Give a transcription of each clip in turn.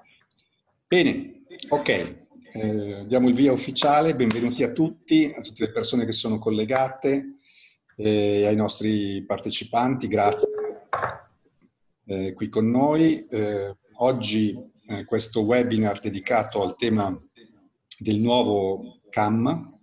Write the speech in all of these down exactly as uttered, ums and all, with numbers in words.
Bene, ok, eh, diamo il via ufficiale, benvenuti a tutti, a tutte le persone che sono collegate e ai nostri partecipanti, grazie eh, qui con noi. Eh, oggi eh, questo webinar dedicato al tema del nuovo C A M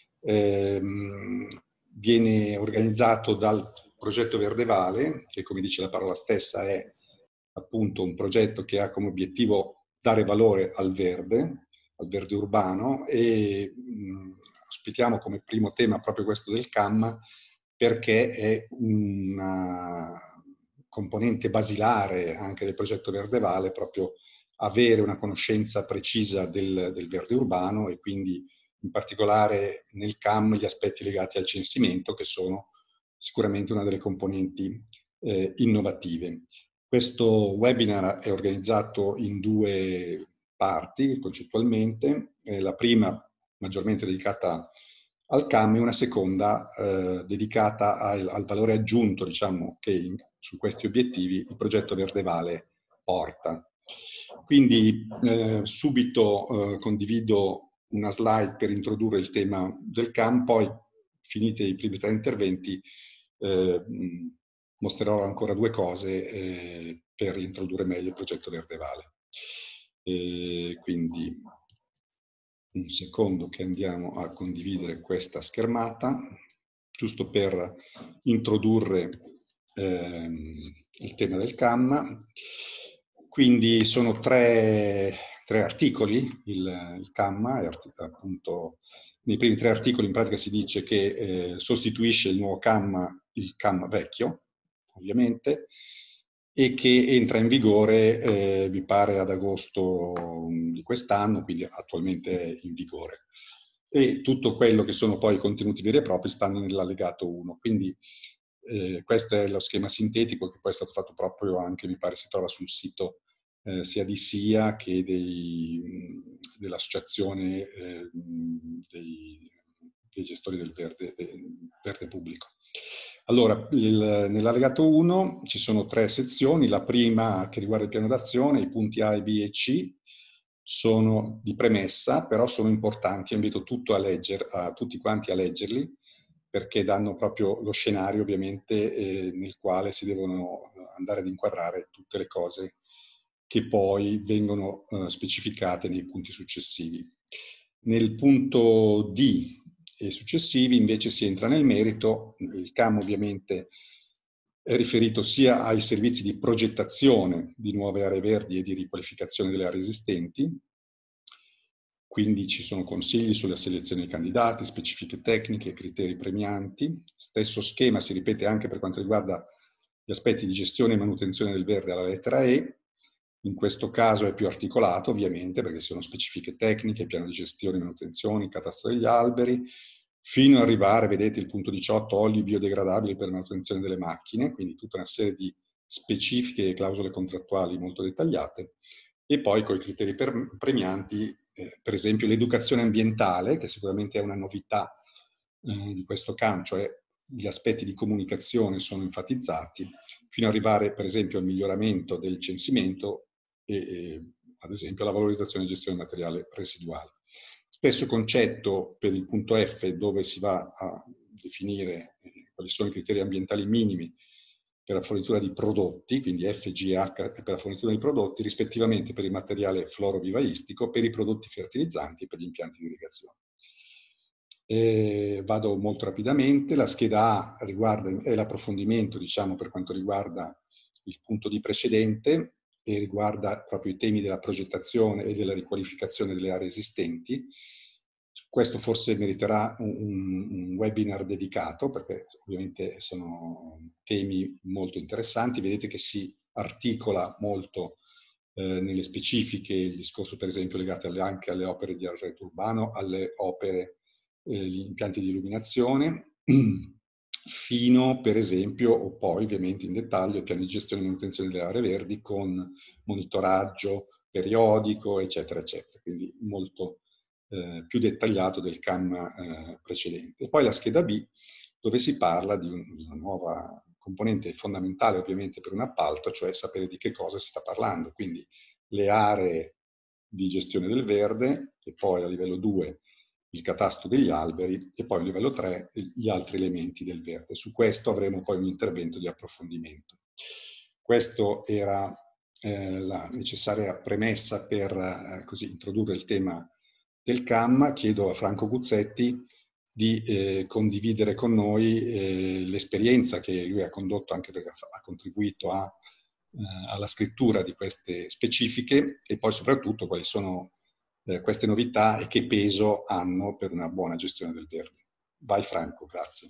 ehm, viene organizzato dal progetto Verde Vale, che come dice la parola stessa è appunto un progetto che ha come obiettivo dare valore al verde, al verde urbano, e mh, ospitiamo come primo tema proprio questo del C A M perché è una componente basilare anche del progetto Verde Vale, proprio avere una conoscenza precisa del, del verde urbano e quindi in particolare nel C A M gli aspetti legati al censimento, che sono sicuramente una delle componenti eh, innovative. Questo webinar è organizzato in due parti concettualmente, eh, la prima maggiormente dedicata al C A M e una seconda eh, dedicata al, al valore aggiunto, diciamo, che in, su questi obiettivi il progetto Verde Vale porta. Quindi eh, subito eh, condivido una slide per introdurre il tema del C A M, poi finite i primi tre interventi eh, mostrerò ancora due cose eh, per introdurre meglio il progetto Verde Vale. E quindi un secondo che andiamo a condividere questa schermata, giusto per introdurre ehm, il tema del C A M. Quindi sono tre, tre articoli, il, il C A M, è appunto nei primi tre articoli in pratica si dice che eh, sostituisce il nuovo C A M il C A M vecchio, ovviamente, e che entra in vigore, eh, mi pare, ad agosto di quest'anno, quindi attualmente è in vigore. E tutto quello che sono poi i contenuti veri e propri stanno nell'allegato uno. Quindi eh, questo è lo schema sintetico che poi è stato fatto proprio anche, mi pare, si trova sul sito eh, sia di S I A che dell'associazione eh, dei, dei gestori del verde, del verde pubblico. Allora, nell'allegato uno ci sono tre sezioni. La prima che riguarda il piano d'azione, i punti A, B e C sono di premessa, però sono importanti. Io invito tutto a legger, a tutti quanti a leggerli, perché danno proprio lo scenario, ovviamente, eh, nel quale si devono andare ad inquadrare tutte le cose che poi vengono eh, specificate nei punti successivi. Nel punto D e successivi invece si entra nel merito. Il C A M ovviamente è riferito sia ai servizi di progettazione di nuove aree verdi e di riqualificazione delle aree esistenti, quindi ci sono consigli sulla selezione dei candidati, specifiche tecniche, criteri premianti. Stesso schema si ripete anche per quanto riguarda gli aspetti di gestione e manutenzione del verde alla lettera E. In questo caso è più articolato, ovviamente, perché sono specifiche tecniche, piano di gestione e manutenzione, catastro degli alberi, fino ad arrivare, vedete il punto diciotto, oli biodegradabili per la manutenzione delle macchine, quindi tutta una serie di specifiche e clausole contrattuali molto dettagliate, e poi con i criteri per, premianti, eh, per esempio l'educazione ambientale, che sicuramente è una novità eh, di questo C A M, cioè gli aspetti di comunicazione sono enfatizzati, fino ad arrivare per esempio al miglioramento del censimento e, e ad esempio alla valorizzazione e gestione del materiale residuale. Stesso concetto per il punto F, dove si va a definire eh, quali sono i criteri ambientali minimi per la fornitura di prodotti, quindi F, G e H per la fornitura di prodotti, rispettivamente per il materiale florovivaistico, per i prodotti fertilizzanti e per gli impianti di irrigazione. Eh, vado molto rapidamente. La scheda A riguarda, è l'approfondimento, diciamo, per quanto riguarda il punto di precedente e riguarda proprio i temi della progettazione e della riqualificazione delle aree esistenti. Questo forse meriterà un, un webinar dedicato, perché ovviamente sono temi molto interessanti. Vedete che si articola molto eh, nelle specifiche il discorso, per esempio, legato alle, anche alle opere di arredo urbano, alle opere, eh, gli impianti di illuminazione, fino, per esempio, o poi ovviamente in dettaglio, ai piani di gestione e manutenzione delle aree verdi con monitoraggio periodico, eccetera, eccetera. Quindi molto eh, più dettagliato del C A M eh, precedente. E poi la scheda B, dove si parla di, un, di una nuova componente fondamentale ovviamente per un appalto, cioè sapere di che cosa si sta parlando. Quindi le aree di gestione del verde, e poi a livello due il catasto degli alberi, e poi a livello tre gli altri elementi del verde. Su questo avremo poi un intervento di approfondimento. Questo era eh, la necessaria premessa per eh, così introdurre il tema del C A M. Chiedo a Franco Guzzetti di eh, condividere con noi eh, l'esperienza che lui ha condotto, anche perché ha contribuito a, eh, alla scrittura di queste specifiche, e poi soprattutto quali sono eh, queste novità e che peso hanno per una buona gestione del verde. Vai Franco, grazie.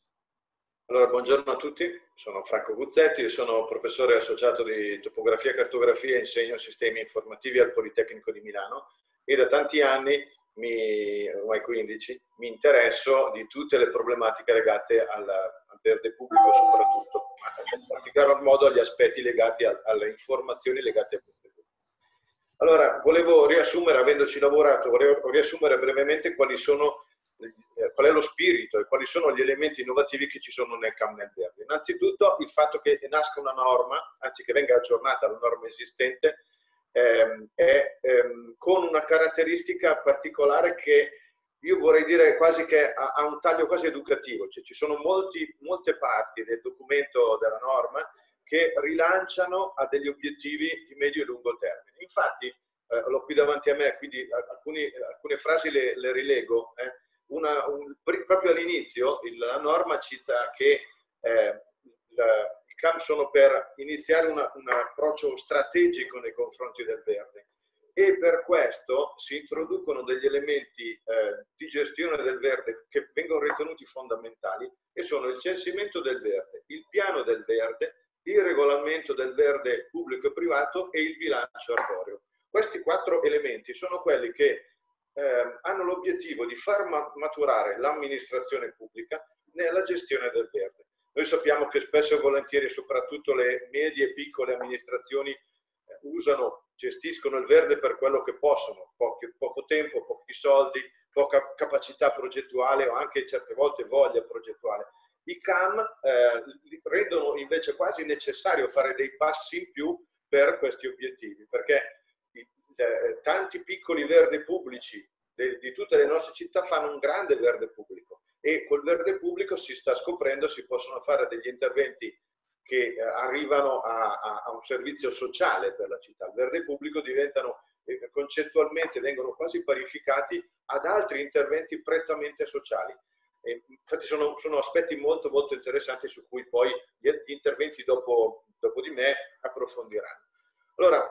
Allora, buongiorno a tutti, sono Franco Guzzetti, sono professore associato di topografia e cartografia e insegno sistemi informativi al Politecnico di Milano, e da tanti anni, mi, ormai quindici, mi interesso di tutte le problematiche legate al, al verde pubblico soprattutto, ma in particolar modo agli aspetti legati a, alle informazioni legate al verde pubblico. Allora, volevo riassumere, avendoci lavorato, volevo riassumere brevemente quali sono qual è lo spirito e quali sono gli elementi innovativi che ci sono nel C A M nel verde. Innanzitutto il fatto che nasca una norma, anzi che venga aggiornata la norma esistente, ehm, è ehm, con una caratteristica particolare che io vorrei dire quasi che ha, ha un taglio quasi educativo, cioè ci sono molti, molte parti del documento della norma che rilanciano a degli obiettivi di medio e lungo termine. Infatti, eh, l'ho qui davanti a me, quindi alcuni, alcune frasi le, le rilego. Eh. Una, un, proprio all'inizio la norma cita che eh, la, i C A M sono per iniziare una, un approccio strategico nei confronti del verde, e per questo si introducono degli elementi eh, di gestione del verde che vengono ritenuti fondamentali, e sono il censimento del verde, il piano del verde, il regolamento del verde pubblico e privato e il bilancio arboreo. Questi quattro elementi sono quelli che Eh, hanno l'obiettivo di far maturare l'amministrazione pubblica nella gestione del verde. Noi sappiamo che spesso e volentieri, soprattutto le medie e piccole amministrazioni, eh, usano, gestiscono il verde per quello che possono, pochi, poco tempo, pochi soldi, poca capacità progettuale o anche certe volte voglia progettuale. I C A M eh, rendono invece quasi necessario fare dei passi in più per questi obiettivi, perché Eh, tanti piccoli verdi pubblici de, di tutte le nostre città fanno un grande verde pubblico, e col verde pubblico si sta scoprendo si possono fare degli interventi che eh, arrivano a, a, a un servizio sociale per la città. Il verde pubblico diventano eh, concettualmente vengono quasi parificati ad altri interventi prettamente sociali. E infatti sono, sono aspetti molto molto interessanti su cui poi gli, gli interventi dopo, dopo di me approfondiranno. Allora,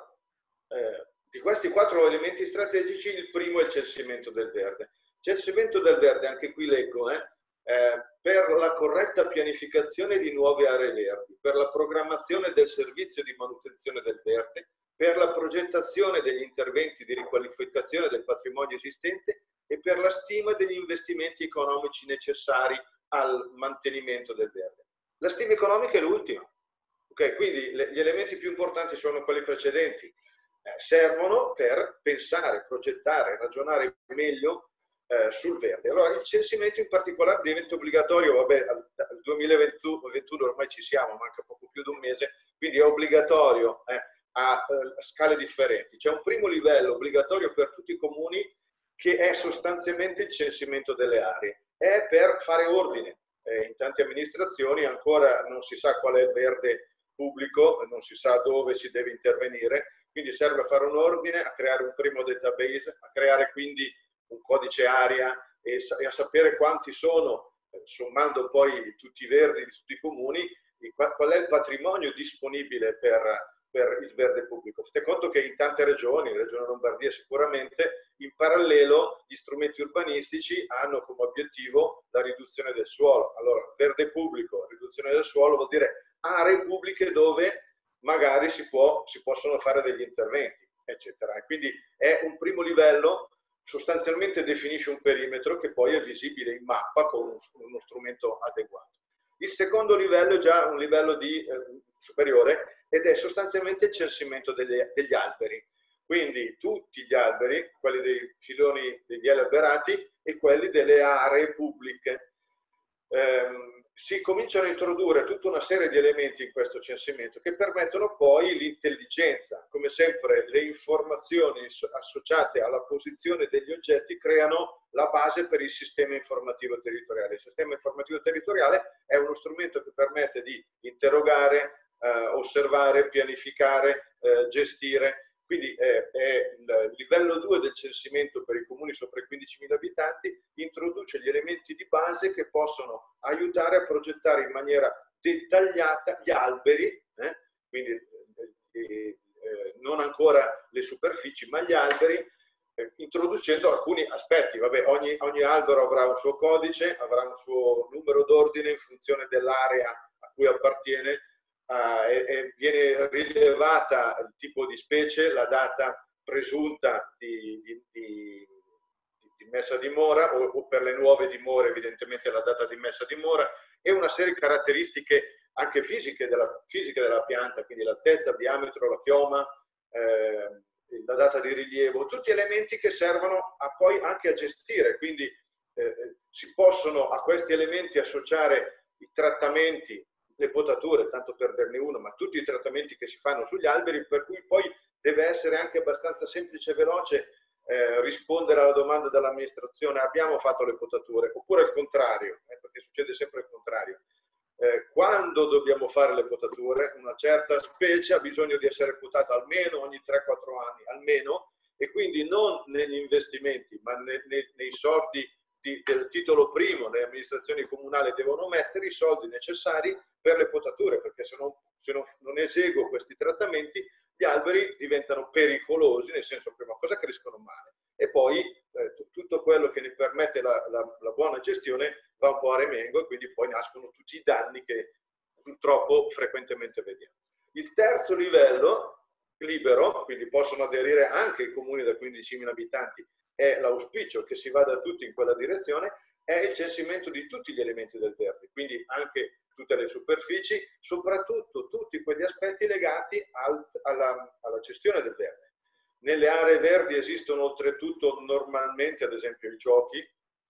eh, di questi quattro elementi strategici, il primo è il censimento del verde. Censimento del verde, anche qui leggo, eh, eh, per la corretta pianificazione di nuove aree verdi, per la programmazione del servizio di manutenzione del verde, per la progettazione degli interventi di riqualificazione del patrimonio esistente e per la stima degli investimenti economici necessari al mantenimento del verde. La stima economica è l'ultima. Okay, quindi le, gli elementi più importanti sono quelli precedenti. Eh, servono per pensare, progettare, ragionare meglio eh, sul verde. Allora il censimento in particolare diventa obbligatorio, vabbè, al, al duemilaventuno ormai ci siamo, manca poco più di un mese, quindi è obbligatorio eh, a, a scale differenti. C'è un primo livello obbligatorio per tutti i comuni che è sostanzialmente il censimento delle aree, è per fare ordine. Eh, in tante amministrazioni ancora non si sa qual è il verde pubblico, non si sa dove si deve intervenire, quindi serve a fare un ordine, a creare un primo database, a creare quindi un codice area e, e a sapere quanti sono, eh, sommando poi tutti i verdi di tutti i comuni, qual, qual è il patrimonio disponibile per, per il verde pubblico. Fate conto che in tante regioni, Regione Lombardia sicuramente, in parallelo gli strumenti urbanistici hanno come obiettivo la riduzione del suolo. Allora, verde pubblico, riduzione del suolo vuol dire aree pubbliche dove magari si, può, si possono fare degli interventi, eccetera. E quindi è un primo livello, sostanzialmente definisce un perimetro che poi è visibile in mappa con uno strumento adeguato. Il secondo livello è già un livello di, eh, superiore ed è sostanzialmente il censimento degli, degli alberi. Quindi tutti gli alberi, quelli dei filoni degli alberati e quelli delle aree pubbliche. Eh, si cominciano a introdurre tutta una serie di elementi in questo censimento che permettono poi l'intelligenza. Come sempre le informazioni associate alla posizione degli oggetti creano la base per il sistema informativo territoriale. Il sistema informativo territoriale è uno strumento che permette di interrogare, eh, osservare, pianificare, eh, gestire. Quindi eh, è il livello due del censimento per i comuni sopra i quindicimila abitanti, introduce gli elementi di base che possono aiutare a progettare in maniera dettagliata gli alberi, eh, quindi eh, eh, non ancora le superfici, ma gli alberi, eh, introducendo alcuni aspetti. Vabbè, ogni, ogni albero avrà un suo codice, avrà un suo numero d'ordine in funzione dell'area a cui appartiene. Uh, e, e viene rilevata il tipo di specie, la data presunta di, di, di, di messa a dimora o, o per le nuove dimore evidentemente la data di messa a dimora e una serie di caratteristiche anche fisiche della, fisiche della pianta, quindi l'altezza, il diametro, la chioma, eh, la data di rilievo, tutti elementi che servono a poi anche a gestire, quindi eh, si possono a questi elementi associare i trattamenti, le potature, tanto per dirne uno, ma tutti i trattamenti che si fanno sugli alberi, per cui poi deve essere anche abbastanza semplice e veloce eh, rispondere alla domanda dell'amministrazione: abbiamo fatto le potature? Oppure il contrario, eh, perché succede sempre il contrario. Eh, quando dobbiamo fare le potature? Una certa specie ha bisogno di essere potata almeno ogni tre quattro anni, almeno, e quindi non negli investimenti, ma ne, ne, nei soldi di, del titolo primo. Le amministrazioni comunali devono mettere i soldi necessari per le potature, perché se non, se non, non eseguo questi trattamenti gli alberi diventano pericolosi, nel senso, prima cosa, crescono male e poi eh, tutto quello che ne permette la, la, la buona gestione va un po' a remengo e quindi poi nascono tutti i danni che purtroppo frequentemente vediamo. Il terzo livello, libero, quindi possono aderire anche i comuni da quindicimila abitanti, è l'auspicio che si vada tutti in quella direzione, è il censimento di tutti gli elementi del verde, quindi anche tutte le superfici, soprattutto tutti quegli aspetti legati al, alla, alla gestione del verde. Nelle aree verdi esistono oltretutto normalmente, ad esempio, i giochi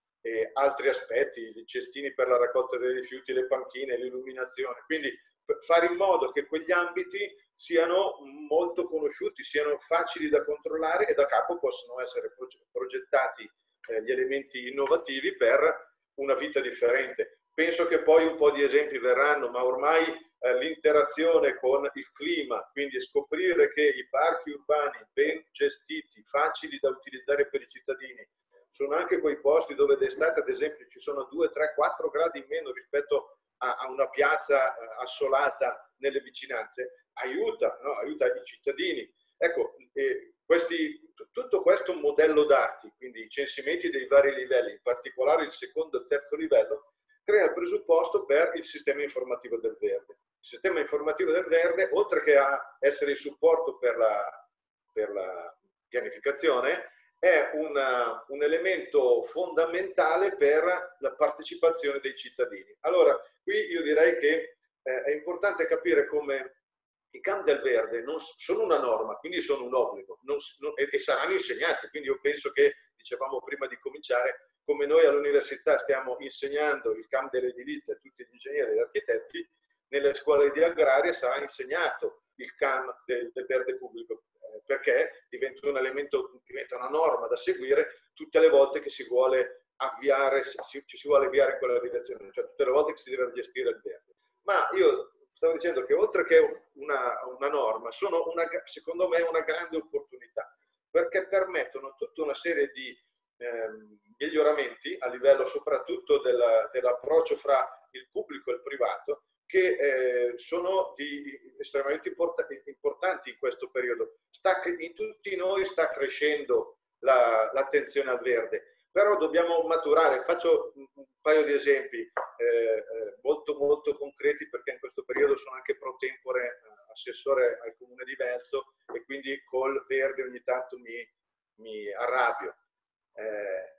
e altri aspetti, i cestini per la raccolta dei rifiuti, le panchine, l'illuminazione, quindi fare in modo che quegli ambiti siano molto conosciuti, siano facili da controllare e da capo possono essere progettati eh, gli elementi innovativi per una vita differente. Penso che poi un po' di esempi verranno, ma ormai eh, l'interazione con il clima, quindi scoprire che i parchi urbani ben gestiti, facili da utilizzare per i cittadini, sono anche quei posti dove d'estate, ad esempio, ci sono due, tre, quattro gradi in meno rispetto a, a una piazza eh, assolata nelle vicinanze, aiuta, no? Aiuta i cittadini. Ecco, eh, questi, tutto questo modello dati, quindi i censimenti dei vari livelli, in particolare il secondo e il terzo livello, crea il presupposto per il sistema informativo del verde. Il sistema informativo del verde, oltre che a essere il supporto per la, per la pianificazione, è una, un elemento fondamentale per la partecipazione dei cittadini. Allora, qui io direi che eh, è importante capire come i campi del verde non sono una norma, quindi sono un obbligo non, non, e, e saranno insegnati. Quindi io penso che, dicevamo prima di cominciare, come noi all'università stiamo insegnando il campo dell'edilizia a tutti gli ingegneri e gli architetti, nelle scuole di agraria sarà insegnato il campo del, del verde pubblico, eh, perché diventa un elemento, diventa una norma da seguire tutte le volte che si vuole avviare, ci, ci si vuole avviare in quella direzione, cioè tutte le volte che si deve gestire il verde. Ma io stavo dicendo che oltre che una, una norma, sono una, secondo me una grande opportunità, perché permettono tutta una serie di ehm, miglioramenti a livello soprattutto dell'approccio fra il pubblico e il privato, che eh, sono di, estremamente import importanti in questo periodo. Sta, in tutti noi sta crescendo l'attenzione la, al verde, però dobbiamo maturare. Faccio un, un paio di esempi eh, eh, molto molto concreti, perché in questo periodo sono anche pro tempore eh, assessore al comune di Velso e quindi col verde ogni tanto mi, mi arrabbio. Eh,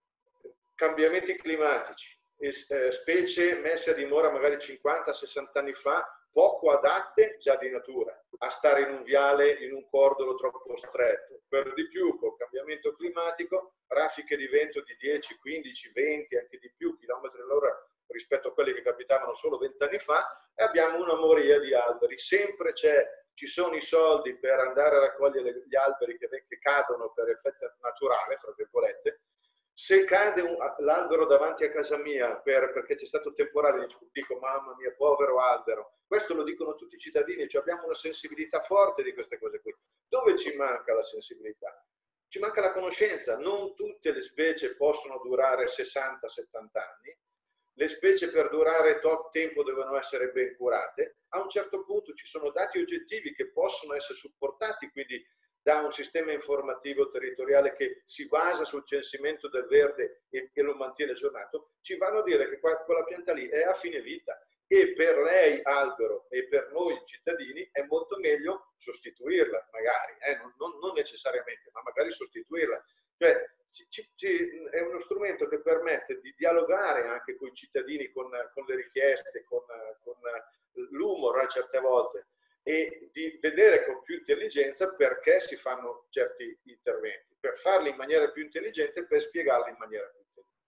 cambiamenti climatici, e, eh, specie messe a dimora magari cinquanta sessanta anni fa, poco adatte già di natura a stare in un viale, in un cordolo troppo stretto. Per di più, col cambiamento climatico, raffiche di vento di dieci, quindici, venti, anche di più chilometri all'ora rispetto a quelli che capitavano solo vent'anni fa, e abbiamo una moria di alberi. Sempre c'è, ci sono i soldi per andare a raccogliere gli alberi che, che cadono per effetto naturale, fra virgolette. Se cade l'albero davanti a casa mia per, perché c'è stato temporale, dico mamma mia, povero albero. Questo lo dicono tutti i cittadini, cioè abbiamo una sensibilità forte di queste cose qui. Dove ci manca la sensibilità? Ci manca la conoscenza. Non tutte le specie possono durare sessanta settanta anni. Le specie per durare tot tempo devono essere ben curate. A un certo punto ci sono dati oggettivi che possono essere supportati, quindi da un sistema informativo territoriale che si basa sul censimento del verde e che lo mantiene aggiornato, ci vanno a dire che quella pianta lì è a fine vita e per lei albero e per noi cittadini è molto meglio sostituirla, magari, eh? non, non, non necessariamente, ma magari sostituirla. Cioè, ci, ci, è uno strumento che permette di dialogare anche con i cittadini, con, con le richieste, con, con l'umor certe volte, e di vedere con più intelligenza perché si fanno certi interventi, per farli in maniera più intelligente, per spiegarli in maniera più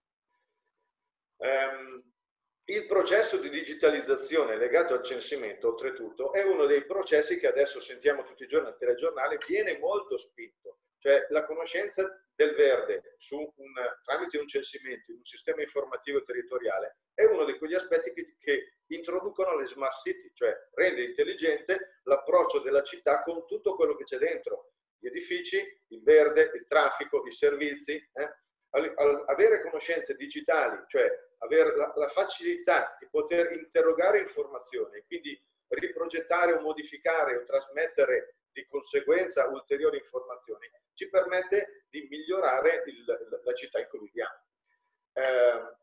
intelligente. Um, il processo di digitalizzazione legato al censimento, oltretutto, è uno dei processi che adesso sentiamo tutti i giorni al telegiornale, viene molto spinto. Cioè la conoscenza del verde su un, tramite un censimento, in un sistema informativo territoriale, è uno di quegli aspetti che, che introducono le smart city, cioè rende intelligente l'approccio della città con tutto quello che c'è dentro, gli edifici, il verde, il traffico, i servizi. Eh? Al, al, avere conoscenze digitali, cioè avere la, la facilità di poter interrogare informazioni e quindi riprogettare o modificare o trasmettere di conseguenza ulteriori informazioni, ci permette di migliorare il, la città in cui viviamo. Eh,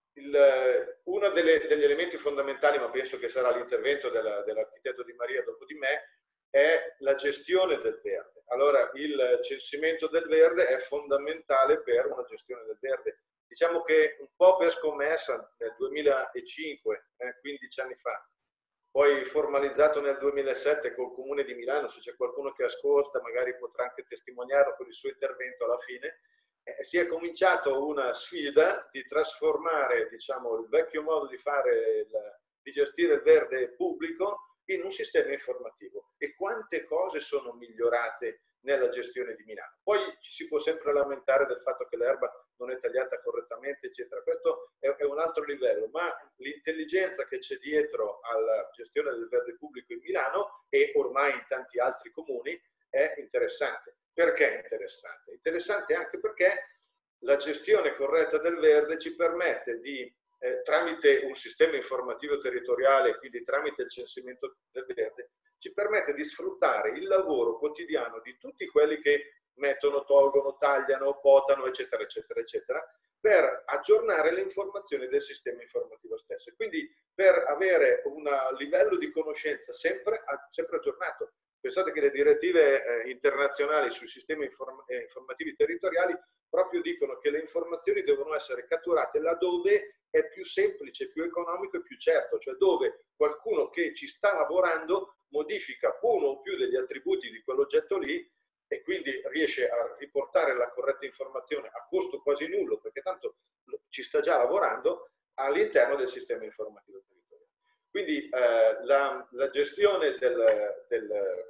il, uno delle, degli elementi fondamentali, ma penso che sarà l'intervento dell'architetto Di Maria dopo di me, è la gestione del verde. Allora, il censimento del verde è fondamentale per una gestione del verde. Diciamo che un po' per scommessa nel duemilacinque, eh, quindici anni fa, poi formalizzato nel duemilasette col Comune di Milano, se c'è qualcuno che ascolta magari potrà anche testimoniarlo con il suo intervento alla fine, eh, si è cominciato una sfida di trasformare, diciamo, il vecchio modo di fare, il, di gestire il verde pubblico in un sistema informativo. E quante cose sono migliorate nella gestione di Milano. Poi ci si può sempre lamentare del fatto che l'erba non è tagliata correttamente, eccetera. Questo è, è un altro livello, ma l'intelligenza che c'è dietro alla gestione del verde pubblico in Milano e ormai in tanti altri comuni è interessante. Perché è interessante? Interessante anche perché la gestione corretta del verde ci permette di, eh, tramite un sistema informativo territoriale, quindi tramite il censimento del verde, ci permette di sfruttare il lavoro quotidiano di tutti quelli che mettono, tolgono, tagliano, potano, eccetera, eccetera, eccetera, per aggiornare le informazioni del sistema informativo stesso. Quindi per avere un livello di conoscenza sempre, sempre aggiornato. Pensate che le direttive eh, internazionali sui sistemi inform eh, informativi territoriali proprio dicono che le informazioni devono essere catturate laddove è più semplice, più economico e più certo, cioè dove qualcuno che ci sta lavorando modifica uno o più degli attributi di quell'oggetto lì e quindi riesce a riportare la corretta informazione a costo quasi nullo, perché tanto ci sta già lavorando all'interno del sistema informativo territoriale. Quindi eh, la, la gestione del, del,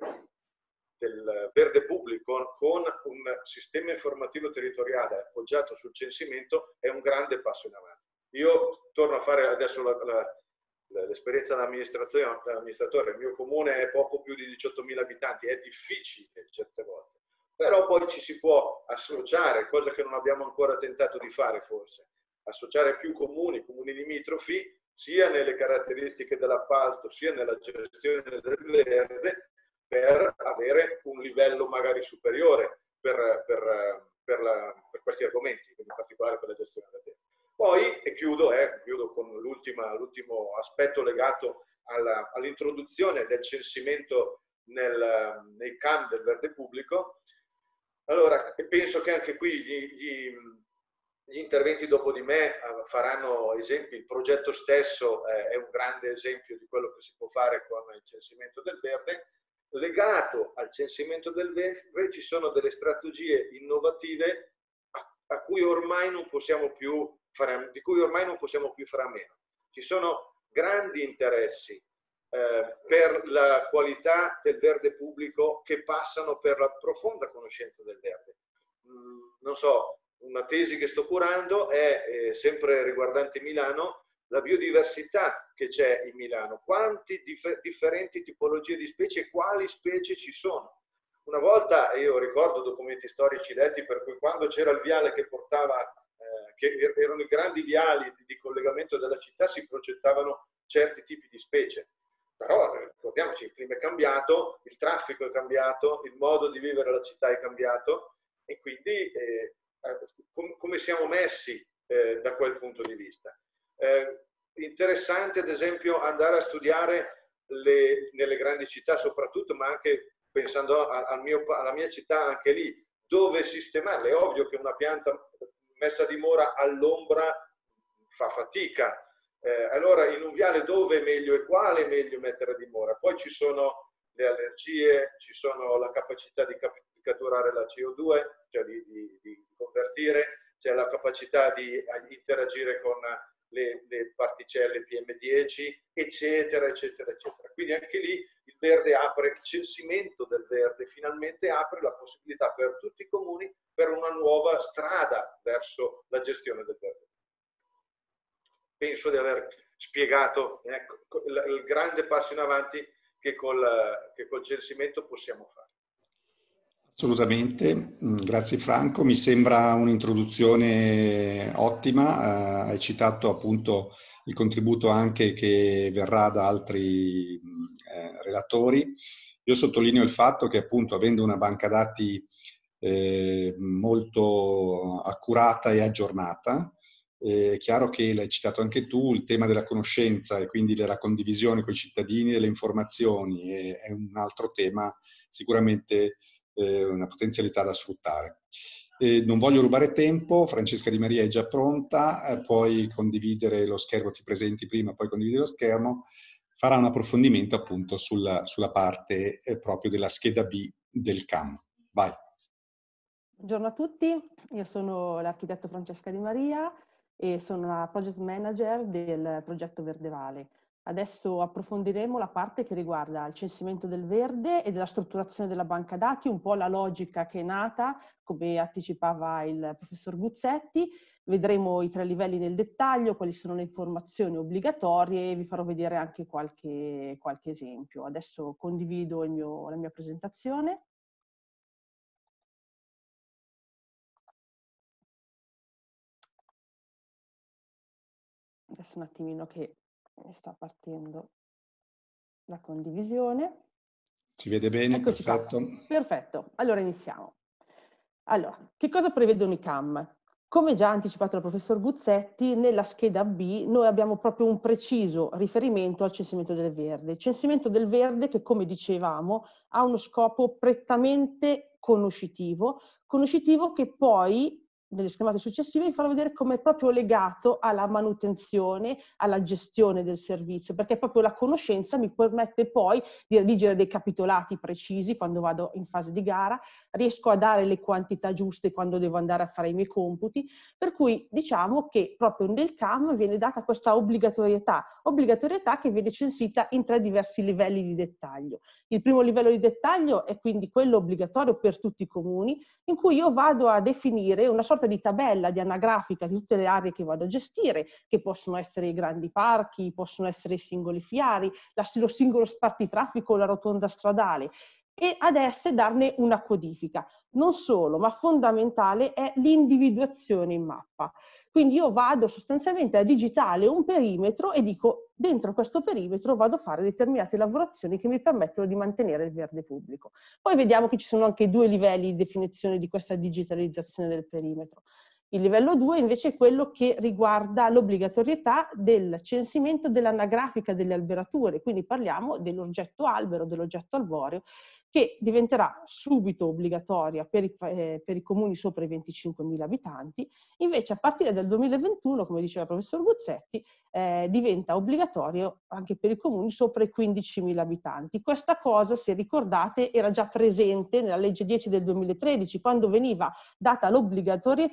del verde pubblico con un sistema informativo territoriale appoggiato sul censimento è un grande passo in avanti. Io torno a fare adesso la, la, l'esperienza dell'amministratore. Il mio comune è poco più di diciottomila abitanti, è difficile certe volte, però poi ci si può associare, cosa che non abbiamo ancora tentato di fare forse, associare più comuni, comuni limitrofi, sia nelle caratteristiche dell'appalto, sia nella gestione del verde, per avere un livello magari superiore per, per, per, la, per questi argomenti, in particolare per la gestione del verde. Poi, e chiudo, eh, chiudo con l'ultimo aspetto legato all'introduzione del censimento nel, nei C A M del verde pubblico. Allora, penso che anche qui gli, gli, gli interventi dopo di me faranno esempi. Il progetto stesso eh, è un grande esempio di quello che si può fare con il censimento del verde. Legato al censimento del verde ci sono delle strategie innovative a, a cui ormai non possiamo più fare, di cui ormai non possiamo più fare a meno. Ci sono grandi interessi eh, per la qualità del verde pubblico che passano per la profonda conoscenza del verde. Mm, non so, una tesi che sto curando è eh, sempre riguardante Milano, la biodiversità che c'è in Milano, quanti dif- differenti tipologie di specie e quali specie ci sono. Una volta, io ricordo documenti storici letti, per cui quando c'era il viale che portava, eh, che erano i grandi viali di, di collegamento della città, si progettavano certi tipi di specie. Però ricordiamoci, il clima è cambiato, il traffico è cambiato, il modo di vivere la città è cambiato e quindi eh, com- come siamo messi eh, da quel punto di vista. Eh, interessante ad esempio andare a studiare le, nelle grandi città soprattutto, ma anche pensando a, al mio, alla mia città, anche lì, dove sistemarle. È ovvio che una pianta messa a dimora all'ombra fa fatica. Eh, allora in un viale dove è meglio e quale è meglio mettere a dimora? Poi ci sono le allergie, ci sono la capacità di, cap- di catturare la C O due, cioè di, di, di convertire, c'è la capacità di interagire con le, le particelle P M dieci, eccetera, eccetera, eccetera. Quindi anche lì il verde apre, il censimento del verde finalmente apre la possibilità per tutti i comuni per una nuova strada verso la gestione del verde. Penso di aver spiegato ecco, il, il grande passo in avanti che col, che col censimento possiamo fare. Assolutamente, grazie Franco, mi sembra un'introduzione ottima, eh, hai citato appunto il contributo anche che verrà da altri eh, relatori. Io sottolineo il fatto che appunto avendo una banca dati eh, molto accurata e aggiornata, è chiaro che l'hai citato anche tu, il tema della conoscenza e quindi della condivisione con i cittadini delle informazioni è, è un altro tema sicuramente una potenzialità da sfruttare. Eh, non voglio rubare tempo, Francesca Di Maria è già pronta, eh, puoi condividere lo schermo, ti presenti prima, poi condividi lo schermo, farà un approfondimento appunto sulla, sulla parte eh, proprio della scheda B del C A M. Vai. Buongiorno a tutti, io sono l'architetto Francesca Di Maria e sono la project manager del progetto Verde Vale. Adesso approfondiremo la parte che riguarda il censimento del verde e della strutturazione della banca dati, un po' la logica che è nata, come anticipava il professor Guzzetti. Vedremo i tre livelli nel dettaglio, quali sono le informazioni obbligatorie e vi farò vedere anche qualche, qualche esempio. Adesso condivido il mio, la mia presentazione. Adesso un attimino che mi sta partendo la condivisione. Si vede bene, Eccoci perfetto. Qua. Perfetto, allora iniziamo. Allora, che cosa prevedono i C A M? Come già anticipato dal professor Guzzetti, nella scheda B noi abbiamo proprio un preciso riferimento al censimento del verde. Il censimento del verde che, come dicevamo, ha uno scopo prettamente conoscitivo, conoscitivo che poi nelle schemate successive vi farò vedere come è proprio legato alla manutenzione, alla gestione del servizio, perché proprio la conoscenza mi permette poi di redigere dei capitolati precisi quando vado in fase di gara, riesco a dare le quantità giuste quando devo andare a fare i miei computi, per cui diciamo che proprio nel C A M viene data questa obbligatorietà, obbligatorietà che viene censita in tre diversi livelli di dettaglio. Il primo livello di dettaglio è quindi quello obbligatorio per tutti i comuni, in cui io vado a definire una sorta di tabella, di anagrafica di tutte le aree che vado a gestire, che possono essere i grandi parchi, possono essere i singoli fiari, lo singolo spartitraffico, la rotonda stradale, e ad esse darne una codifica. Non solo, ma fondamentale è l'individuazione in mappa. Quindi io vado sostanzialmente a digitare un perimetro e dico dentro questo perimetro vado a fare determinate lavorazioni che mi permettono di mantenere il verde pubblico. Poi vediamo che ci sono anche due livelli di definizione di questa digitalizzazione del perimetro. Il livello due invece è quello che riguarda l'obbligatorietà del censimento dell'anagrafica delle alberature, quindi parliamo dell'oggetto albero, dell'oggetto arboreo, che diventerà subito obbligatoria per i, eh, per i comuni sopra i venticinquemila abitanti, invece a partire dal duemilaventuno, come diceva il professor Guzzetti, eh, diventa obbligatorio anche per i comuni sopra i quindicimila abitanti. Questa cosa, se ricordate, era già presente nella legge dieci del duemilatredici, quando veniva data l'obbligatorietà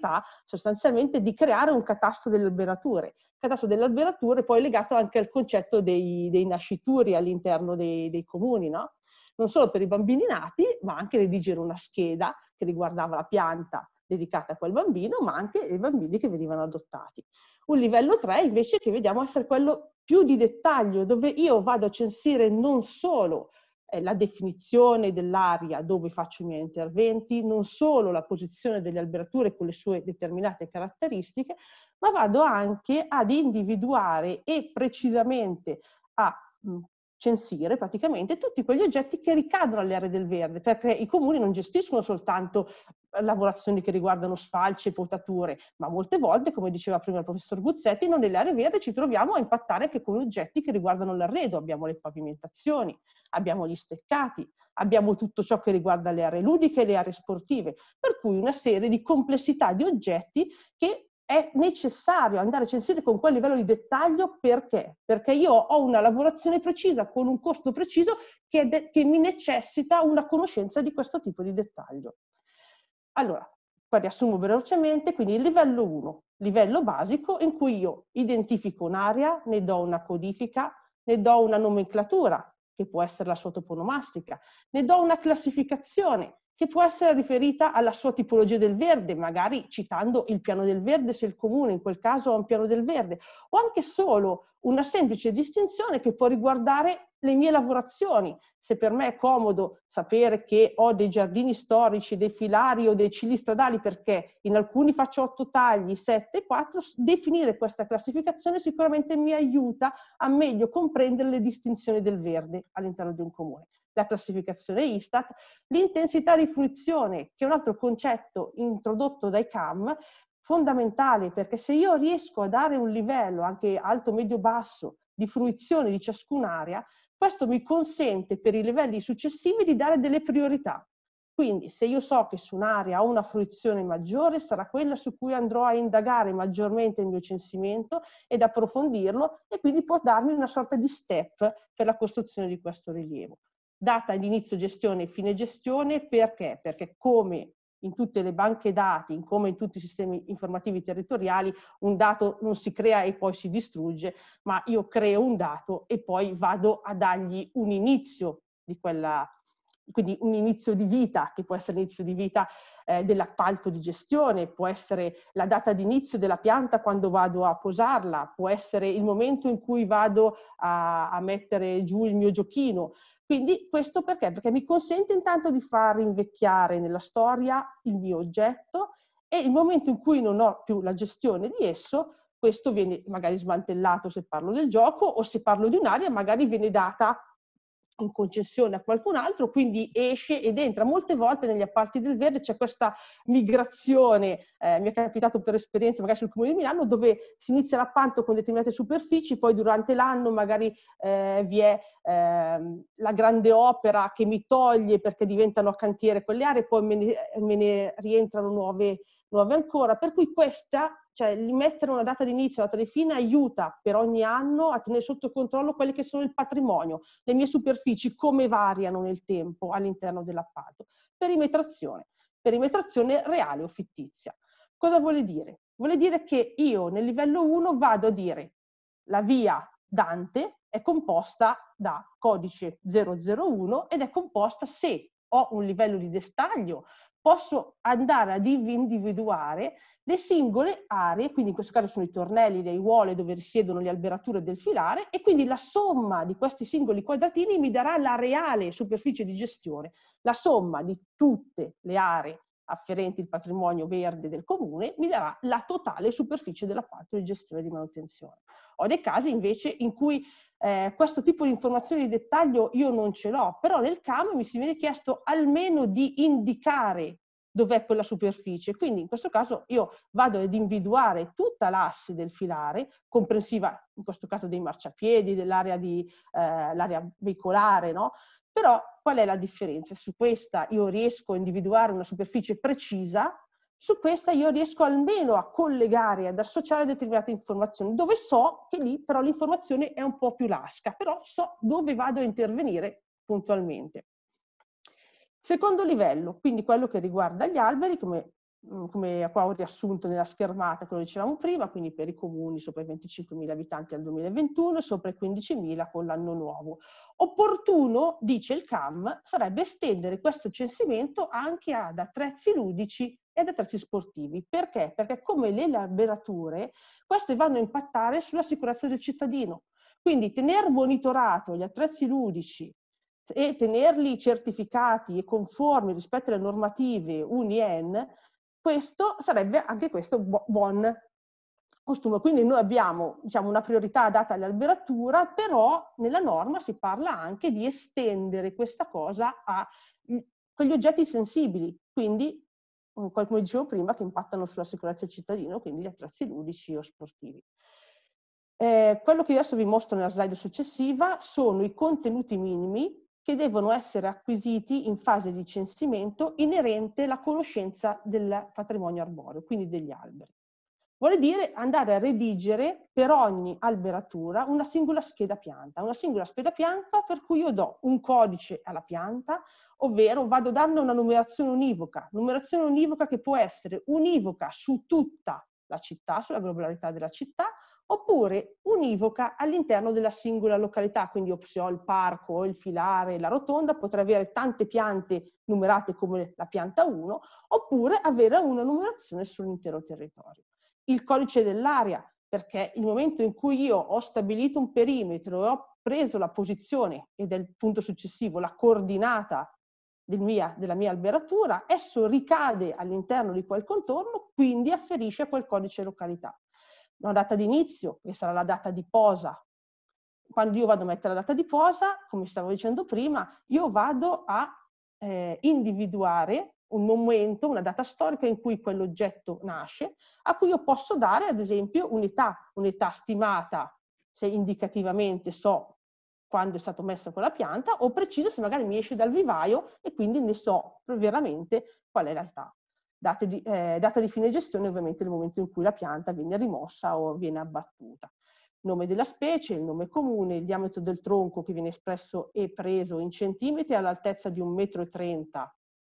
sostanzialmente di creare un catasto delle alberature. Il catasto delle alberature poi legato anche al concetto dei, dei nascituri all'interno dei, dei comuni, no? Non solo per i bambini nati, ma anche redigere una scheda che riguardava la pianta dedicata a quel bambino, ma anche i bambini che venivano adottati. Un livello tre invece che vediamo essere quello più di dettaglio, dove io vado a censire non solo eh, la definizione dell'area dove faccio i miei interventi, non solo la posizione delle alberature con le sue determinate caratteristiche, ma vado anche ad individuare e precisamente a mh, censire praticamente tutti quegli oggetti che ricadono alle aree del verde, perché i comuni non gestiscono soltanto lavorazioni che riguardano sfalci e potature, ma molte volte, come diceva prima il professor Guzzetti, noi nelle aree verdi ci troviamo a impattare anche con oggetti che riguardano l'arredo. Abbiamo le pavimentazioni, abbiamo gli steccati, abbiamo tutto ciò che riguarda le aree ludiche e le aree sportive, per cui una serie di complessità di oggetti che è necessario andare a censire con quel livello di dettaglio. Perché? Perché io ho una lavorazione precisa con un costo preciso che, che mi necessita una conoscenza di questo tipo di dettaglio. Allora, poi riassumo velocemente, quindi il livello uno, livello basico in cui io identifico un'area, ne do una codifica, ne do una nomenclatura, che può essere la sua toponomastica, ne do una classificazione, che può essere riferita alla sua tipologia del verde, magari citando il piano del verde se il comune in quel caso ha un piano del verde, o anche solo una semplice distinzione che può riguardare le mie lavorazioni. Se per me è comodo sapere che ho dei giardini storici, dei filari o dei cili stradali, perché in alcuni faccio otto tagli, sette, quattro, definire questa classificazione sicuramente mi aiuta a meglio comprendere le distinzioni del verde all'interno di un comune. La classificazione Istat, l'intensità di fruizione, che è un altro concetto introdotto dai C A M, fondamentale, perché se io riesco a dare un livello anche alto, medio, basso di fruizione di ciascun'area, questo mi consente per i livelli successivi di dare delle priorità. Quindi se io so che su un'area ho una fruizione maggiore, sarà quella su cui andrò a indagare maggiormente il mio censimento ed approfondirlo, e quindi può darmi una sorta di step per la costruzione di questo rilievo. Data di inizio gestione e fine gestione, perché? Perché come in tutte le banche dati, come in tutti i sistemi informativi territoriali, un dato non si crea e poi si distrugge, ma io creo un dato e poi vado a dargli un inizio di quella, quindi un inizio di vita, che può essere l'inizio di vita eh, dell'appalto di gestione, può essere la data di inizio della pianta quando vado a posarla, può essere il momento in cui vado a, a mettere giù il mio giochino. Quindi questo perché? Perché mi consente intanto di far invecchiare nella storia il mio oggetto, e il momento in cui non ho più la gestione di esso, questo viene magari smantellato se parlo del gioco, o se parlo di un'area magari viene data in concessione a qualcun altro, quindi esce ed entra. Molte volte negli appalti del verde c'è questa migrazione, eh, mi è capitato per esperienza magari sul Comune di Milano, dove si inizia l'appalto con determinate superfici, poi durante l'anno magari eh, vi è eh, la grande opera che mi toglie perché diventano a cantiere quelle aree, poi me ne, me ne rientrano nuove, nuove ancora, per cui questa, cioè mettere una data di inizio, una data di fine, aiuta per ogni anno a tenere sotto controllo quelli che sono il patrimonio, le mie superfici, come variano nel tempo all'interno dell'appalto. Perimetrazione, perimetrazione reale o fittizia. Cosa vuole dire? Vuole dire che io nel livello uno vado a dire la via Dante è composta da codice zero zero uno ed è composta, se ho un livello di dettaglio, posso andare ad individuare le singole aree, quindi in questo caso sono i tornelli, le aiuole dove risiedono le alberature del filare, e quindi la somma di questi singoli quadratini mi darà la reale superficie di gestione, la somma di tutte le aree afferenti il patrimonio verde del comune mi darà la totale superficie dell'appalto di gestione e di manutenzione. Ho dei casi invece in cui eh, questo tipo di informazioni di dettaglio io non ce l'ho, però nel C A M mi si viene chiesto almeno di indicare dov'è quella superficie, quindi in questo caso io vado ad individuare tutta l'asse del filare, comprensiva in questo caso dei marciapiedi, dell'area di, eh, l'area veicolare, no? Però qual è la differenza? Su questa io riesco a individuare una superficie precisa, su questa io riesco almeno a collegare, ad associare determinate informazioni, dove so che lì però l'informazione è un po' più lasca, però so dove vado a intervenire puntualmente. Secondo livello, quindi quello che riguarda gli alberi, come come qua ho riassunto nella schermata, quello che dicevamo prima, quindi per i comuni sopra i venticinquemila abitanti al duemilaventuno e sopra i quindicimila con l'anno nuovo. Opportuno, dice il C A M, sarebbe estendere questo censimento anche ad attrezzi ludici e ad attrezzi sportivi. Perché? Perché come le alberature, queste vanno a impattare sulla sicurezza del cittadino. Quindi tener monitorato gli attrezzi ludici e tenerli certificati e conformi rispetto alle normative U N I E N, questo sarebbe anche questo buon costume. Quindi noi abbiamo, diciamo, una priorità data all'alberatura, però nella norma si parla anche di estendere questa cosa a quegli oggetti sensibili, quindi, come dicevo prima, che impattano sulla sicurezza del cittadino, quindi gli attrezzi ludici o sportivi. Eh, quello che adesso vi mostro nella slide successiva sono i contenuti minimi che devono essere acquisiti in fase di censimento inerente alla conoscenza del patrimonio arboreo, quindi degli alberi. Vuol dire andare a redigere per ogni alberatura una singola scheda pianta, una singola scheda pianta per cui io do un codice alla pianta, ovvero vado a darne una numerazione univoca, numerazione univoca che può essere univoca su tutta la città, sulla globalità della città, oppure univoca all'interno della singola località, quindi se ho il parco, il filare, la rotonda, potrei avere tante piante numerate come la pianta uno, oppure avere una numerazione sull'intero territorio. Il codice dell'area, perché il momento in cui io ho stabilito un perimetro e ho preso la posizione, ed è il punto successivo, la coordinata del mia, della mia alberatura, esso ricade all'interno di quel contorno, quindi afferisce a quel codice località. Una data di inizio, che sarà la data di posa. Quando io vado a mettere la data di posa, come stavo dicendo prima, io vado a eh, individuare un momento, una data storica in cui quell'oggetto nasce, a cui io posso dare ad esempio un'età, un'età stimata, se indicativamente so quando è stato messo quella pianta, o precisa se magari mi esce dal vivaio e quindi ne so veramente qual è l'età. Date di, eh, data di fine gestione ovviamente il momento in cui la pianta viene rimossa o viene abbattuta. Il nome della specie, il nome comune, il diametro del tronco che viene espresso e preso in centimetri all'altezza di un metro e trenta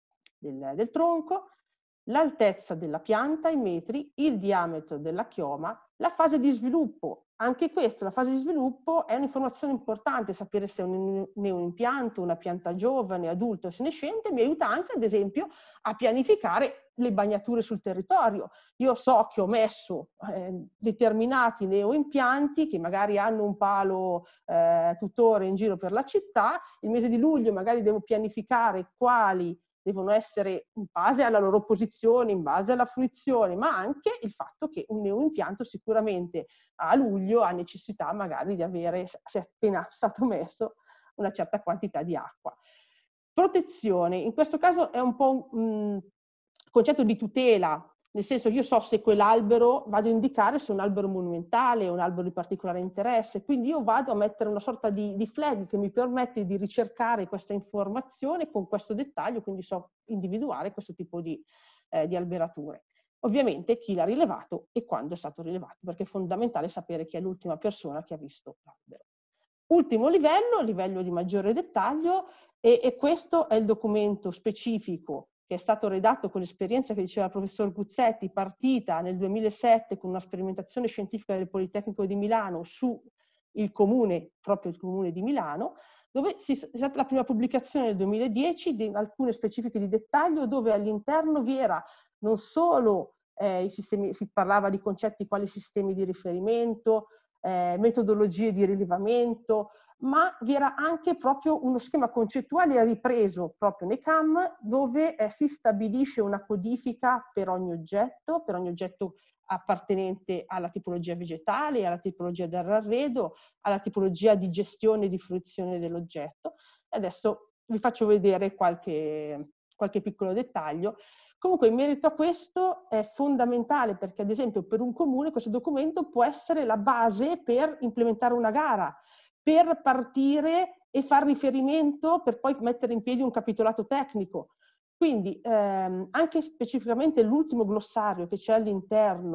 del, del tronco, l'altezza della pianta in metri, il diametro della chioma, la fase di sviluppo. Anche questo, la fase di sviluppo è un'informazione importante, sapere se è un neoimpianto, una pianta giovane, adulta o senescente, mi aiuta anche ad esempio a pianificare le bagnature sul territorio. Io so che ho messo eh, determinati neoimpianti che magari hanno un palo eh, tutore in giro per la città, il mese di luglio magari devo pianificare quali devono essere in base alla loro posizione, in base alla fruizione, ma anche il fatto che un neoimpianto sicuramente a luglio ha necessità magari di avere, se è appena stato messo, una certa quantità di acqua. Protezione, in questo caso è un po' un mh, concetto di tutela, nel senso che io so se quell'albero, vado a indicare se è un albero monumentale o un albero di particolare interesse, quindi io vado a mettere una sorta di, di flag che mi permette di ricercare questa informazione con questo dettaglio, quindi so individuare questo tipo di, eh, di alberature. Ovviamente chi l'ha rilevato e quando è stato rilevato, perché è fondamentale sapere chi è l'ultima persona che ha visto l'albero. Ultimo livello, livello di maggiore dettaglio, e, e questo è il documento specifico che è stato redatto con l'esperienza che diceva il professor Guzzetti, partita nel duemilasette con una sperimentazione scientifica del Politecnico di Milano su il comune, proprio il comune di Milano, dove si, è stata la prima pubblicazione nel duemiladieci di alcune specifiche di dettaglio, dove all'interno vi era non solo eh, i sistemi, si parlava di concetti quali sistemi di riferimento, eh, metodologie di rilevamento, ma vi era anche proprio uno schema concettuale ripreso proprio nei C A M, dove eh, si stabilisce una codifica per ogni oggetto, per ogni oggetto appartenente alla tipologia vegetale, alla tipologia dell'arredo, alla tipologia di gestione e di fruizione dell'oggetto. Adesso vi faccio vedere qualche, qualche piccolo dettaglio. Comunque in merito a questo è fondamentale perché ad esempio per un comune questo documento può essere la base per implementare una gara, per partire e far riferimento per poi mettere in piedi un capitolato tecnico. Quindi ehm, anche specificamente l'ultimo glossario che c'è all'interno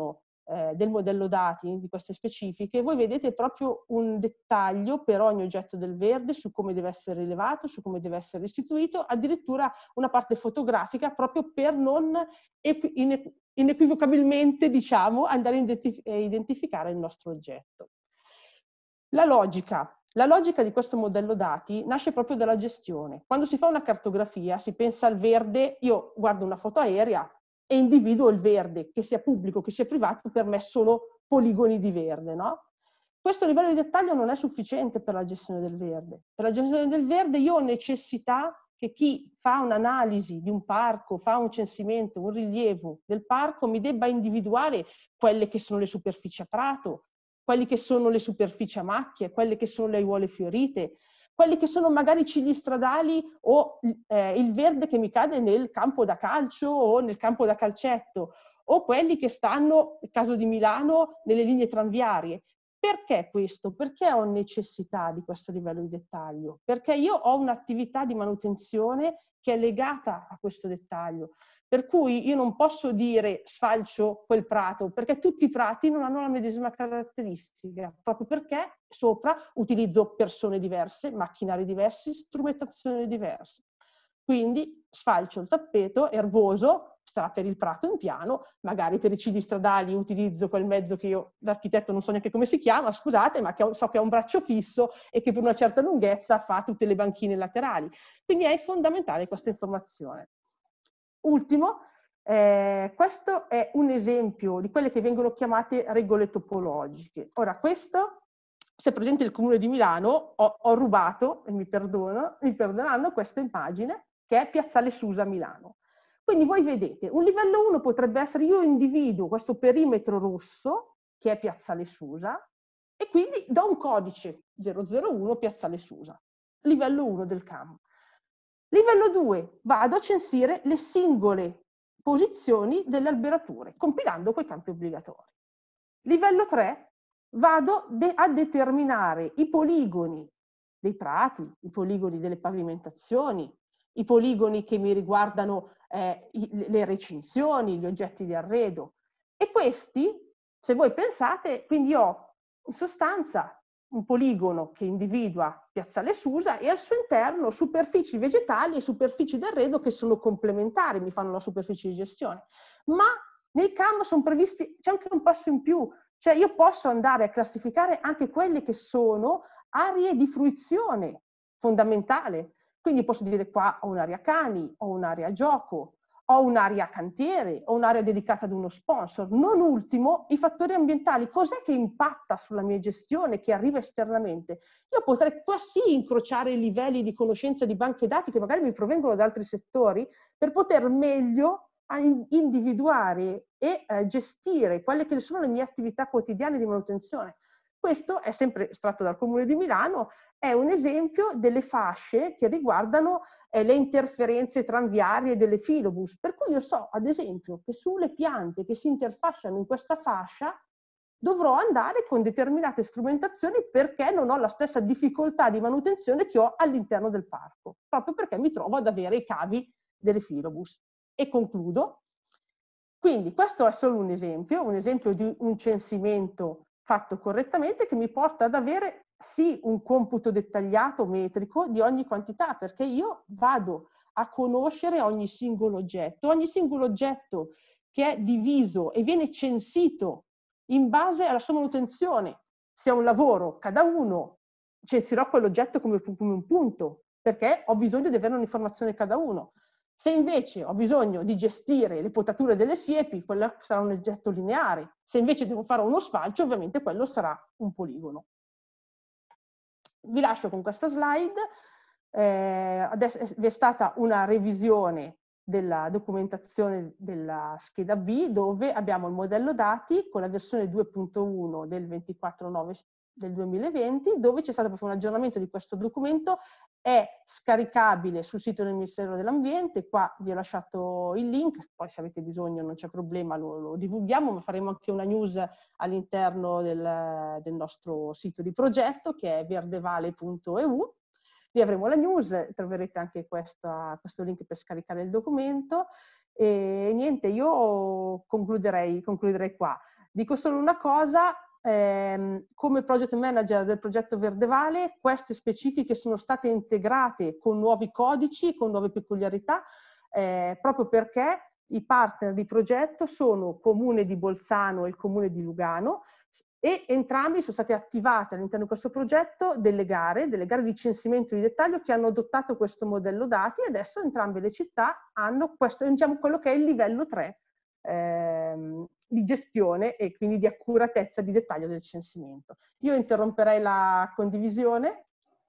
eh, del modello dati, di queste specifiche, voi vedete proprio un dettaglio per ogni oggetto del verde su come deve essere rilevato, su come deve essere istituito, addirittura una parte fotografica proprio per non inequivocabilmente, diciamo, andare a identificare il nostro oggetto. La logica. La logica di questo modello dati nasce proprio dalla gestione. Quando si fa una cartografia si pensa al verde, io guardo una foto aerea e individuo il verde, che sia pubblico, che sia privato, per me sono poligoni di verde, no? Questo livello di dettaglio non è sufficiente per la gestione del verde. Per la gestione del verde io ho necessità che chi fa un'analisi di un parco, fa un censimento, un rilievo del parco, mi debba individuare quelle che sono le superfici a prato, quelli che sono le superfici a macchie, quelle che sono le aiuole fiorite, quelli che sono magari i cigli stradali o eh, il verde che mi cade nel campo da calcio o nel campo da calcetto, o quelli che stanno, nel caso di Milano, nelle linee tranviarie. Perché questo? Perché ho necessità di questo livello di dettaglio? Perché io ho un'attività di manutenzione che è legata a questo dettaglio. Per cui io non posso dire sfalcio quel prato, perché tutti i prati non hanno la medesima caratteristica, proprio perché sopra utilizzo persone diverse, macchinari diversi, strumentazioni diverse. Quindi sfalcio il tappeto erboso, sarà per il prato in piano, magari per i cigli stradali utilizzo quel mezzo che io, l'architetto non so neanche come si chiama, scusate, ma che ho, so che ha un braccio fisso e che per una certa lunghezza fa tutte le banchine laterali. Quindi è fondamentale questa informazione. Ultimo, eh, questo è un esempio di quelle che vengono chiamate regole topologiche. Ora, questo, se è presente il Comune di Milano, ho, ho rubato, e mi perdono, mi perdoneranno, questa immagine, che è Piazzale Susa a Milano. Quindi voi vedete, un livello uno potrebbe essere, io individuo questo perimetro rosso, che è Piazzale Susa, e quindi do un codice zero zero uno Piazzale Susa, livello uno del C A M. Livello due, vado a censire le singole posizioni delle alberature, compilando quei campi obbligatori. Livello tre, vado de- a determinare i poligoni dei prati, i poligoni delle pavimentazioni, i poligoni che mi riguardano eh, i, le recinzioni, gli oggetti di arredo. E questi, se voi pensate, quindi ho in sostanza un poligono che individua Piazzale Susa e al suo interno superfici vegetali e superfici d'arredo che sono complementari, mi fanno la superficie di gestione. Ma nel C A M sono previsti, c'è anche un passo in più, cioè io posso andare a classificare anche quelle che sono aree di fruizione fondamentale. Quindi posso dire qua ho un'area cani, ho un'area gioco, ho un'area cantiere, ho un'area dedicata ad uno sponsor. Non ultimo, i fattori ambientali. Cos'è che impatta sulla mia gestione, che arriva esternamente? Io potrei qua sì incrociare i livelli di conoscenza di banche dati che magari mi provengono da altri settori per poter meglio individuare e eh, gestire quelle che sono le mie attività quotidiane di manutenzione. Questo è sempre estratto dal Comune di Milano, è un esempio delle fasce che riguardano eh, le interferenze tranviarie delle filobus, per cui io so ad esempio che sulle piante che si interfacciano in questa fascia dovrò andare con determinate strumentazioni perché non ho la stessa difficoltà di manutenzione che ho all'interno del parco, proprio perché mi trovo ad avere i cavi delle filobus. E concludo. Quindi questo è solo un esempio, un esempio di un censimento fatto correttamente che mi porta ad avere sì un computo dettagliato metrico di ogni quantità, perché io vado a conoscere ogni singolo oggetto, ogni singolo oggetto che è diviso e viene censito in base alla sua manutenzione. Se è un lavoro, cada uno censirò quell'oggetto come, come un punto, perché ho bisogno di avere un'informazione cada uno. Se invece ho bisogno di gestire le potature delle siepi, quello sarà un oggetto lineare. Se invece devo fare uno sfalcio, ovviamente quello sarà un poligono. Vi lascio con questa slide. Eh, adesso vi è stata una revisione della documentazione della scheda B, dove abbiamo il modello dati con la versione due punto uno del ventiquattro nove del duemilaventi, dove c'è stato proprio un aggiornamento di questo documento. È scaricabile sul sito del Ministero dell'Ambiente, qua vi ho lasciato il link, poi se avete bisogno non c'è problema, lo, lo divulghiamo, ma faremo anche una news all'interno del, del nostro sito di progetto che è verdevale punto e u. Lì avremo la news, troverete anche questa, questo link per scaricare il documento. E niente, io concluderei, concluderei qua. Dico solo una cosa, ehm, come project manager del progetto Verde Vale, queste specifiche sono state integrate con nuovi codici, con nuove peculiarità, eh, proprio perché i partner di progetto sono il Comune di Bolzano e il Comune di Lugano, e entrambi sono state attivate all'interno di questo progetto delle gare, delle gare di censimento di dettaglio che hanno adottato questo modello dati, e adesso entrambe le città hanno questo, diciamo, quello che è il livello tre ehm, di gestione e quindi di accuratezza di dettaglio del censimento. Io interromperei la condivisione.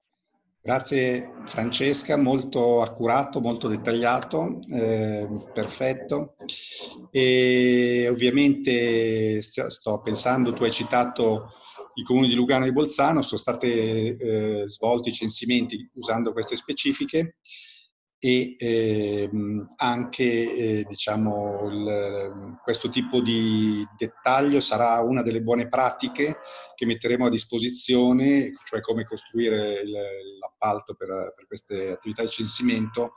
Grazie Francesca, molto accurato, molto dettagliato, eh, perfetto. E ovviamente sto pensando, tu hai citato i comuni di Lugano e di Bolzano, sono stati eh, svolti censimenti usando queste specifiche, e eh, anche eh, diciamo, il, questo tipo di dettaglio sarà una delle buone pratiche che metteremo a disposizione, cioè come costruire l'appalto per, per queste attività di censimento,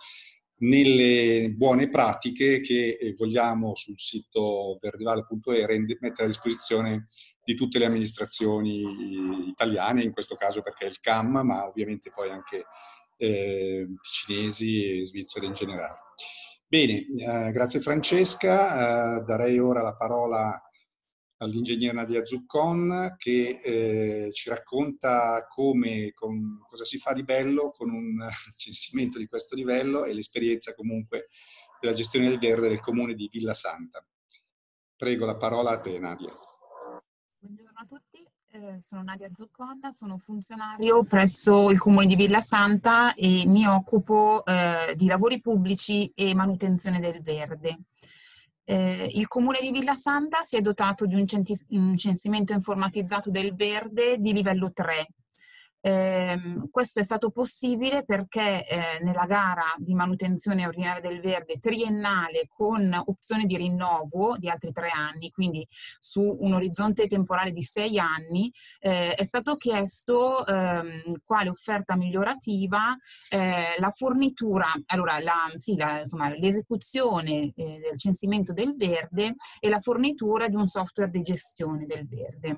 nelle buone pratiche che vogliamo sul sito verdevale punto e r mettere a disposizione di tutte le amministrazioni italiane, in questo caso perché è il C A M, ma ovviamente poi anche eh, cinesi e svizzeri in generale. Bene, eh, grazie Francesca, eh, darei ora la parola all'ingegner Nadia Zuccon, che eh, ci racconta come, con, cosa si fa di bello con un censimento di questo livello e l'esperienza comunque della gestione del verde del comune di Villa Santa. Prego, la parola a te, Nadia. Buongiorno a tutti, eh, sono Nadia Zuccon, sono funzionario presso il comune di Villa Santa e mi occupo eh, di lavori pubblici e manutenzione del verde. Eh, il comune di Villa Santa si è dotato di un, un censimento informatizzato del verde di livello tre. Eh, questo è stato possibile perché eh, nella gara di manutenzione ordinaria del verde triennale con opzione di rinnovo di altri tre anni, quindi su un orizzonte temporale di sei anni, eh, è stato chiesto ehm, quale offerta migliorativa eh, la fornitura, allora la, sì, la, insomma, l'esecuzione eh, del censimento del verde e la fornitura di un software di gestione del verde.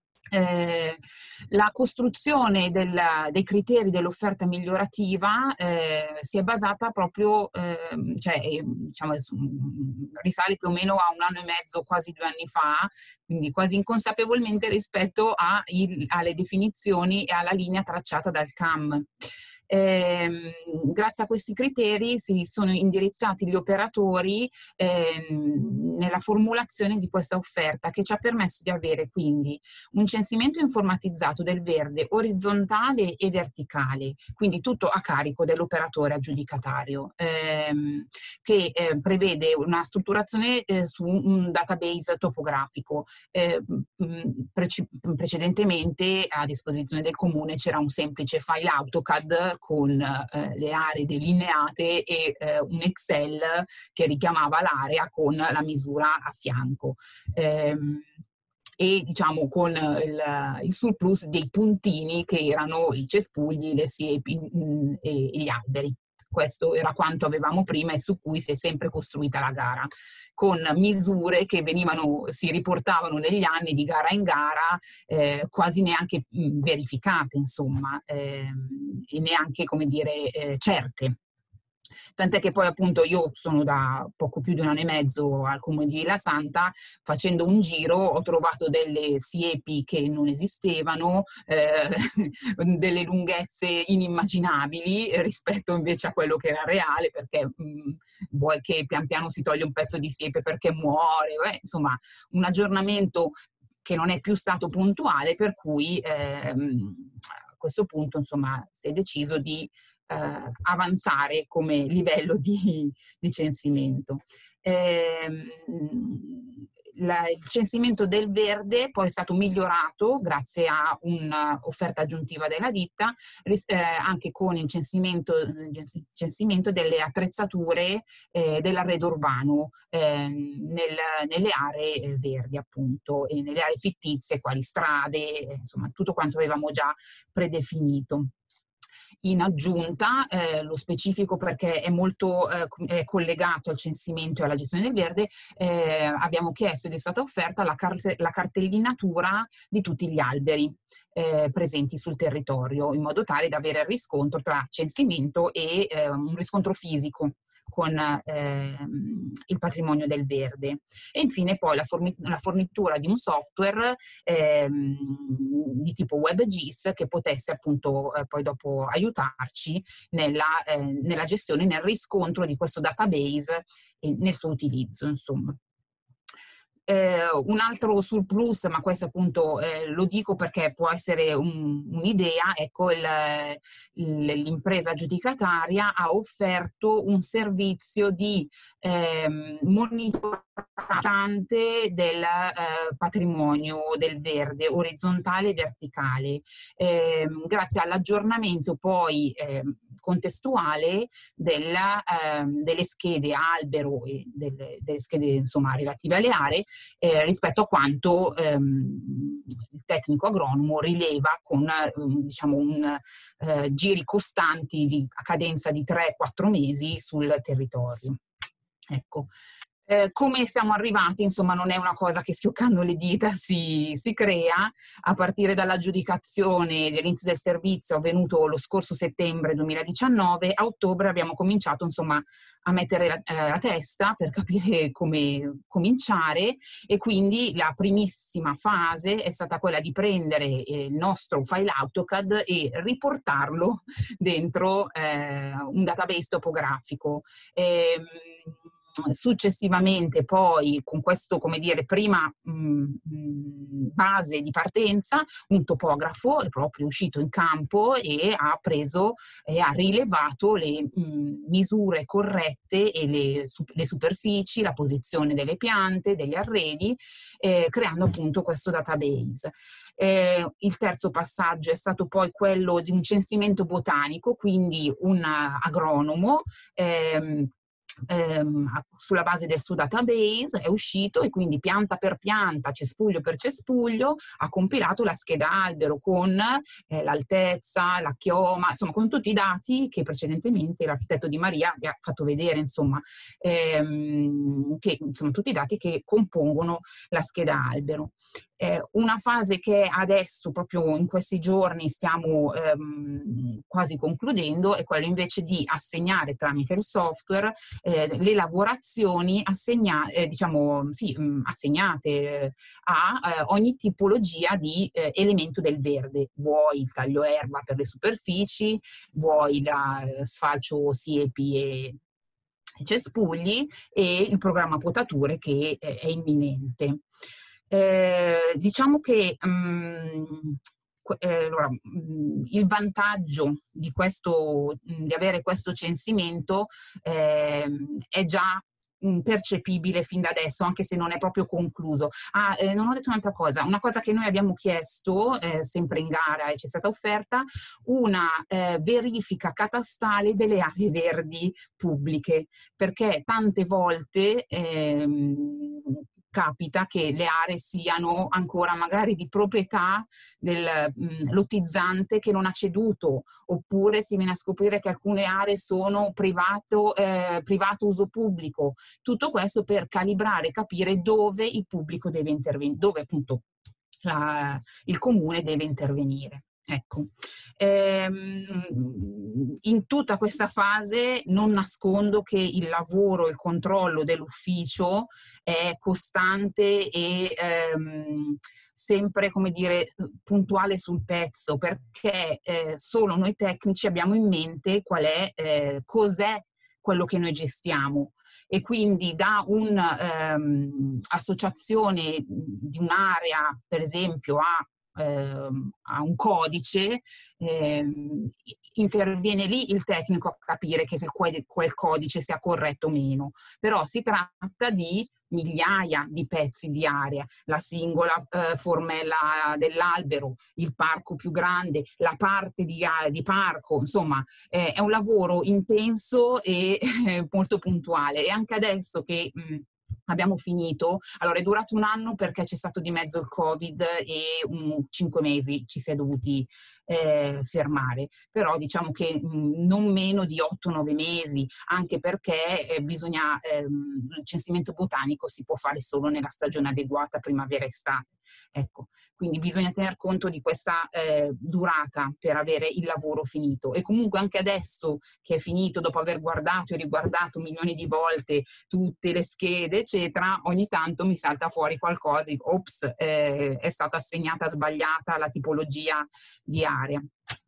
Eh, la costruzione del, dei criteri dell'offerta migliorativa eh, si è basata proprio, eh, cioè, diciamo, risale più o meno a un anno e mezzo, quasi due anni fa, quindi quasi inconsapevolmente rispetto a il, alle definizioni e alla linea tracciata dal C A M. Eh, grazie a questi criteri si sono indirizzati gli operatori eh, nella formulazione di questa offerta, che ci ha permesso di avere quindi un censimento informatizzato del verde orizzontale e verticale, quindi tutto a carico dell'operatore aggiudicatario, ehm, che eh, prevede una strutturazione eh, su un database topografico. Eh, prece precedentemente a disposizione del comune c'era un semplice file AutoCAD con eh, le aree delineate e eh, un Excel che richiamava l'area con la misura a fianco. Ehm, e diciamo con il, il surplus dei puntini che erano i cespugli, le siepi mh, e, e gli alberi. Questo era quanto avevamo prima e su cui si è sempre costruita la gara, con misure che venivano, si riportavano negli anni di gara in gara, eh, quasi neanche mh, verificate, insomma, eh, e neanche, come dire, eh, certe. Tant'è che poi appunto io sono da poco più di un anno e mezzo al comune di Villa Santa, facendo un giro ho trovato delle siepi che non esistevano, eh, delle lunghezze inimmaginabili rispetto invece a quello che era reale, perché mh, vuoi che pian piano si toglie un pezzo di siepe perché muore, eh, insomma un aggiornamento che non è più stato puntuale, per cui ehm, a questo punto insomma si è deciso di Eh, avanzare come livello di, di censimento. Eh, la, il censimento del verde poi è stato migliorato grazie a un'offerta aggiuntiva della ditta, eh, anche con il censimento, censimento delle attrezzature eh, dell'arredo urbano eh, nel, nelle aree verdi, appunto, e nelle aree fittizie, quali strade, eh, insomma tutto quanto avevamo già predefinito. In aggiunta, eh, lo specifico, perché è molto eh, è collegato al censimento e alla gestione del verde, eh, abbiamo chiesto ed è stata offerta la, carte la cartellinatura di tutti gli alberi eh, presenti sul territorio, in modo tale da avere il riscontro tra censimento e eh, un riscontro fisico con eh, il patrimonio del verde. E infine poi la, forni la fornitura di un software eh, di tipo WebGIS che potesse appunto eh, poi dopo aiutarci nella, eh, nella gestione, nel riscontro di questo database e nel suo utilizzo, insomma. Eh, un altro surplus, ma questo appunto eh, lo dico perché può essere un'idea, un ecco, l'impresa aggiudicataria ha offerto un servizio di eh, monitoraggio del eh, patrimonio del verde, orizzontale e verticale, eh, grazie all'aggiornamento poi eh, contestuale della, eh, delle schede albero e delle, delle schede insomma relative alle aree, Eh, rispetto a quanto ehm, il tecnico agronomo rileva con um, diciamo un eh, giri costanti di, a cadenza di tre quattro mesi sul territorio. Ecco. Eh, come siamo arrivati, insomma, non è una cosa che schioccando le dita si, si crea. A partire dall'aggiudicazione dell'inizio del servizio avvenuto lo scorso settembre duemiladiciannove, a ottobre abbiamo cominciato, insomma, a mettere la, eh, la testa per capire come cominciare, e quindi la primissima fase è stata quella di prendere eh, il nostro file AutoCAD e riportarlo dentro eh, un database topografico. E, successivamente poi, con questo, come dire, prima mh, base di partenza, un topografo è proprio uscito in campo e ha preso e ha rilevato le mh, misure corrette e le, le superfici, la posizione delle piante, degli arredi, eh, creando appunto questo database. Eh, il terzo passaggio è stato poi quello di un censimento botanico, quindi un agronomo ehm, Ehm, sulla base del suo database è uscito e quindi pianta per pianta, cespuglio per cespuglio, ha compilato la scheda albero con eh, l'altezza, la chioma, insomma con tutti i dati che precedentemente l'architetto Di Maria vi ha fatto vedere, insomma, ehm, che, insomma tutti i dati che compongono la scheda albero. Eh, una fase che adesso, proprio in questi giorni, stiamo ehm, quasi concludendo, è quella invece di assegnare tramite il software eh, le lavorazioni assegna eh, diciamo, sì, mh, assegnate a eh, ogni tipologia di eh, elemento del verde, vuoi il taglio erba per le superfici, vuoi la eh, sfalcio siepi e cespugli, e il programma potature che eh, è imminente. Eh, diciamo che mh, eh, allora, mh, il vantaggio di, questo, mh, di avere questo censimento eh, è già percepibile fin da adesso, anche se non è proprio concluso. Ah, eh, non ho detto un'altra cosa, una cosa che noi abbiamo chiesto, eh, sempre in gara e ci è stata offerta, una eh, verifica catastale delle aree verdi pubbliche, perché tante volte ehm, capita che le aree siano ancora magari di proprietà del mh, lotizzante che non ha ceduto, oppure si viene a scoprire che alcune aree sono privato, eh, privato uso pubblico. Tutto questo per calibrare e capire dove il pubblico deve intervenire, dove appunto la, il comune deve intervenire. Ecco, ehm, in tutta questa fase non nascondo che il lavoro, il controllo dell'ufficio è costante e ehm, sempre, come dire, puntuale sul pezzo, perché eh, solo noi tecnici abbiamo in mente qual è, eh, cos'è quello che noi gestiamo. E quindi da un'associazione ehm, di un'area, per esempio, a a un codice, ehm, interviene lì il tecnico a capire che quel, quel codice sia corretto o meno, però si tratta di migliaia di pezzi di area, la singola eh, formella dell'albero, il parco più grande, la parte di, di parco, insomma eh, è un lavoro intenso e eh, molto puntuale. E anche adesso che mh, Abbiamo finito, allora è durato un anno perché c'è stato di mezzo il Covid e um, cinque mesi ci si è dovuti eh, fermare, però diciamo che mh, non meno di otto nove mesi, anche perché eh, bisogna, ehm, il censimento botanico si può fare solo nella stagione adeguata, primavera-estate. Ecco, quindi bisogna tener conto di questa eh, durata per avere il lavoro finito. E comunque anche adesso che è finito, dopo aver guardato e riguardato milioni di volte tutte le schede, eccetera, ogni tanto mi salta fuori qualcosa, dico, ops, eh, è stata assegnata sbagliata la tipologia di area.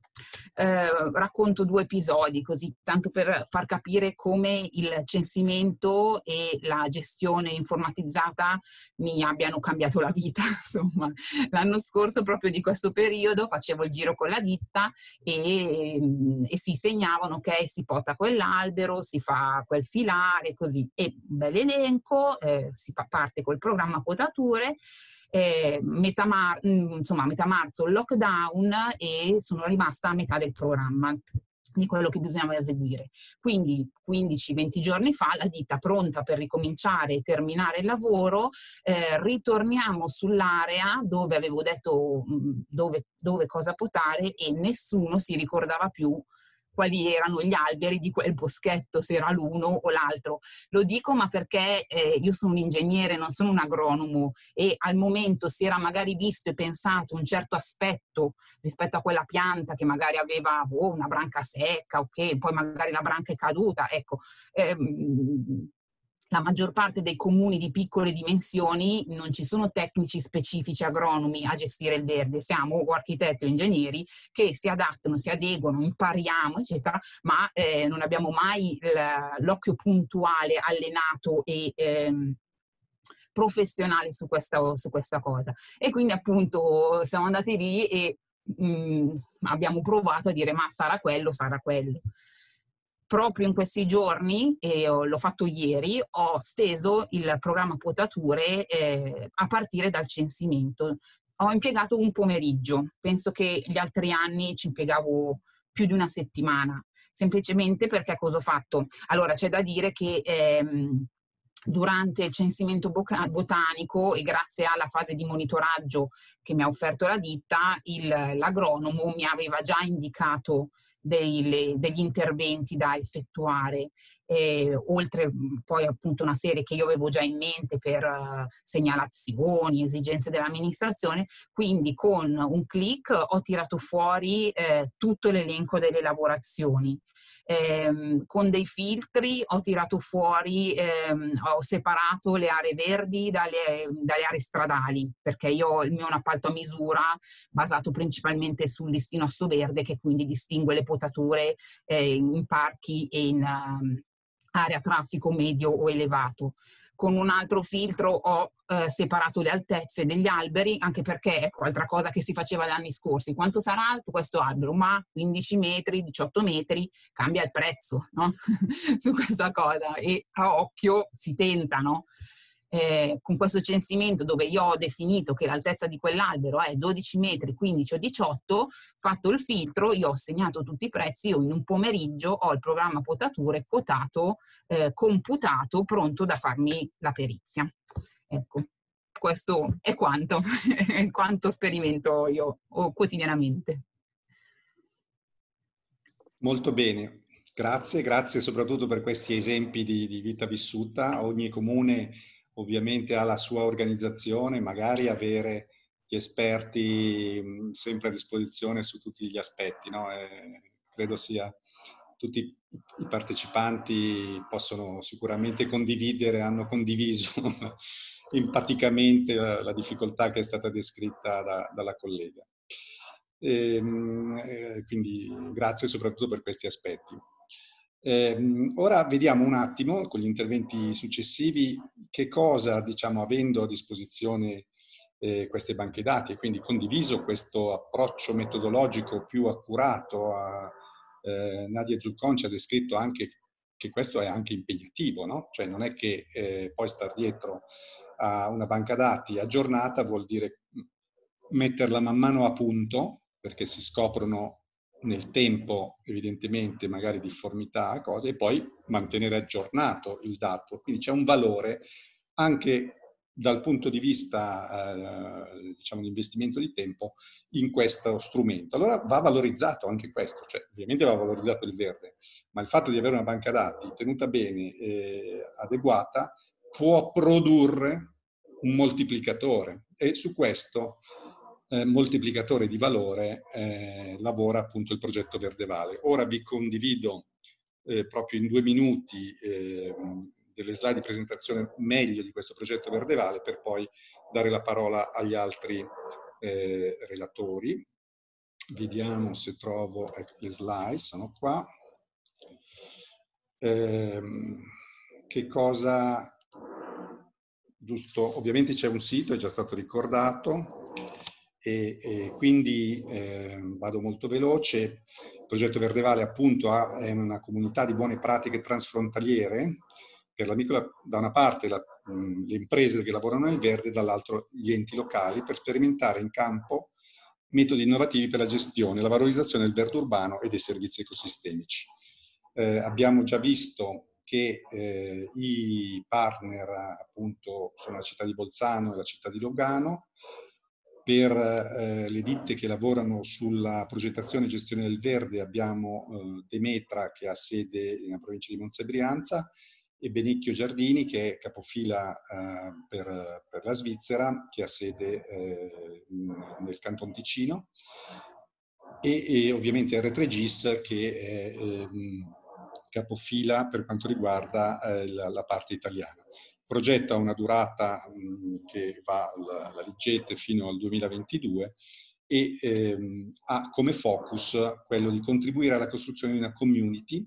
Eh, racconto due episodi così tanto per far capire come il censimento e la gestione informatizzata mi abbiano cambiato la vita. Insomma, l'anno scorso proprio di questo periodo facevo il giro con la ditta e, e si segnavano, ok, si pota quell'albero, si fa quel filare, così, e un bel elenco, eh, si parte col programma potature. Eh, metà, mar- insomma, metà marzo il lockdown e sono rimasta a metà del programma di quello che bisognava eseguire. Quindi quindici venti giorni fa la ditta pronta per ricominciare e terminare il lavoro, eh, ritorniamo sull'area dove avevo detto mh, dove, dove cosa potare e nessuno si ricordava più quali erano gli alberi di quel boschetto, se era l'uno o l'altro. Lo dico ma perché eh, io sono un ingegnere, non sono un agronomo, e al momento si era magari visto e pensato un certo aspetto rispetto a quella pianta che magari aveva boh, una branca secca, ok, poi magari la branca è caduta, ecco. Ehm, la maggior parte dei comuni di piccole dimensioni non ci sono tecnici specifici agronomi a gestire il verde, siamo o architetti o ingegneri che si adattano, si adeguano, impariamo, eccetera, ma eh, non abbiamo mai l'occhio puntuale, allenato e ehm, professionale su questa, su questa cosa. E quindi appunto siamo andati lì e mh, abbiamo provato a dire ma sarà quello, sarà quello. Proprio in questi giorni, e l'ho fatto ieri, ho steso il programma potature eh, a partire dal censimento. Ho impiegato un pomeriggio, penso che gli altri anni ci impiegavo più di una settimana, semplicemente perché cosa ho fatto? Allora c'è da dire che ehm, durante il censimento botanico e grazie alla fase di monitoraggio che mi ha offerto la ditta, il, l'agronomo mi aveva già indicato dei, degli interventi da effettuare, eh, oltre poi appunto una serie che io avevo già in mente per uh, segnalazioni, esigenze dell'amministrazione, quindi con un click ho tirato fuori eh, tutto l'elenco delle lavorazioni. Eh, con dei filtri ho tirato fuori, ehm, ho separato le aree verdi dalle, dalle aree stradali, perché io ho il mio un appalto a misura basato principalmente sul listino asso verde, che quindi distingue le potature eh, in parchi e in um, area a traffico medio o elevato. Con un altro filtro ho eh, separato le altezze degli alberi, anche perché, ecco, altra cosa che si faceva gli anni scorsi, quanto sarà alto questo albero? Ma quindici metri, diciotto metri, cambia il prezzo, no? Su questa cosa, e a occhio si tenta, no? Eh, con questo censimento dove io ho definito che l'altezza di quell'albero è dodici metri, quindici o diciotto, fatto il filtro, io ho segnato tutti i prezzi, io in un pomeriggio ho il programma potature quotato, eh, computato, pronto da farmi la perizia. Ecco, questo è quanto, è quanto sperimento io quotidianamente. Molto bene, grazie, grazie soprattutto per questi esempi di, di vita vissuta. Ogni comune ovviamente ha la sua organizzazione, magari avere gli esperti mh, sempre a disposizione su tutti gli aspetti, no? Eh, credo sia tutti i partecipanti possono sicuramente condividere, hanno condiviso empaticamente la, la difficoltà che è stata descritta da, dalla collega. E, eh, quindi grazie soprattutto per questi aspetti. Eh, ora vediamo un attimo con gli interventi successivi che cosa, diciamo, avendo a disposizione eh, queste banche dati e quindi condiviso questo approccio metodologico più accurato, a, eh, Nadia Zuccon ci ha descritto anche che questo è anche impegnativo, no? Cioè non è che eh, poi star dietro a una banca dati aggiornata vuol dire metterla man mano a punto, perché si scoprono nel tempo evidentemente magari difformità, cose, e poi mantenere aggiornato il dato. Quindi c'è un valore anche dal punto di vista eh, diciamo di investimento di tempo in questo strumento. Allora va valorizzato anche questo, cioè ovviamente va valorizzato il verde, ma il fatto di avere una banca dati tenuta bene e adeguata può produrre un moltiplicatore, e su questo eh, moltiplicatore di valore eh, lavora appunto il progetto Verde Vale. Ora vi condivido eh, proprio in due minuti eh, delle slide di presentazione meglio di questo progetto Verde Vale, per poi dare la parola agli altri eh, relatori. Vediamo se trovo, ecco, le slide sono qua. Eh, che cosa, giusto, ovviamente c'è un sito, è già stato ricordato, e, e quindi eh, vado molto veloce. Il progetto Verde Vale appunto ha, è una comunità di buone pratiche transfrontaliere, per la piccola, da una parte la, mh, le imprese che lavorano nel verde, dall'altro gli enti locali, per sperimentare in campo metodi innovativi per la gestione, la valorizzazione del verde urbano e dei servizi ecosistemici. Eh, abbiamo già visto che eh, i partner appunto sono la città di Bolzano e la città di Lugano. Per eh, le ditte che lavorano sulla progettazione e gestione del verde abbiamo eh, Demetra, che ha sede nella provincia di Monza e Brianza, e Benicchio Giardini, che è capofila eh, per, per la Svizzera, che ha sede eh, nel Canton Ticino, e, e ovviamente R tre G I S, che è eh, capofila per quanto riguarda eh, la, la parte italiana. Il progetto ha una durata mh, che va alla Ligette fino al duemilaventidue e ehm, ha come focus quello di contribuire alla costruzione di una community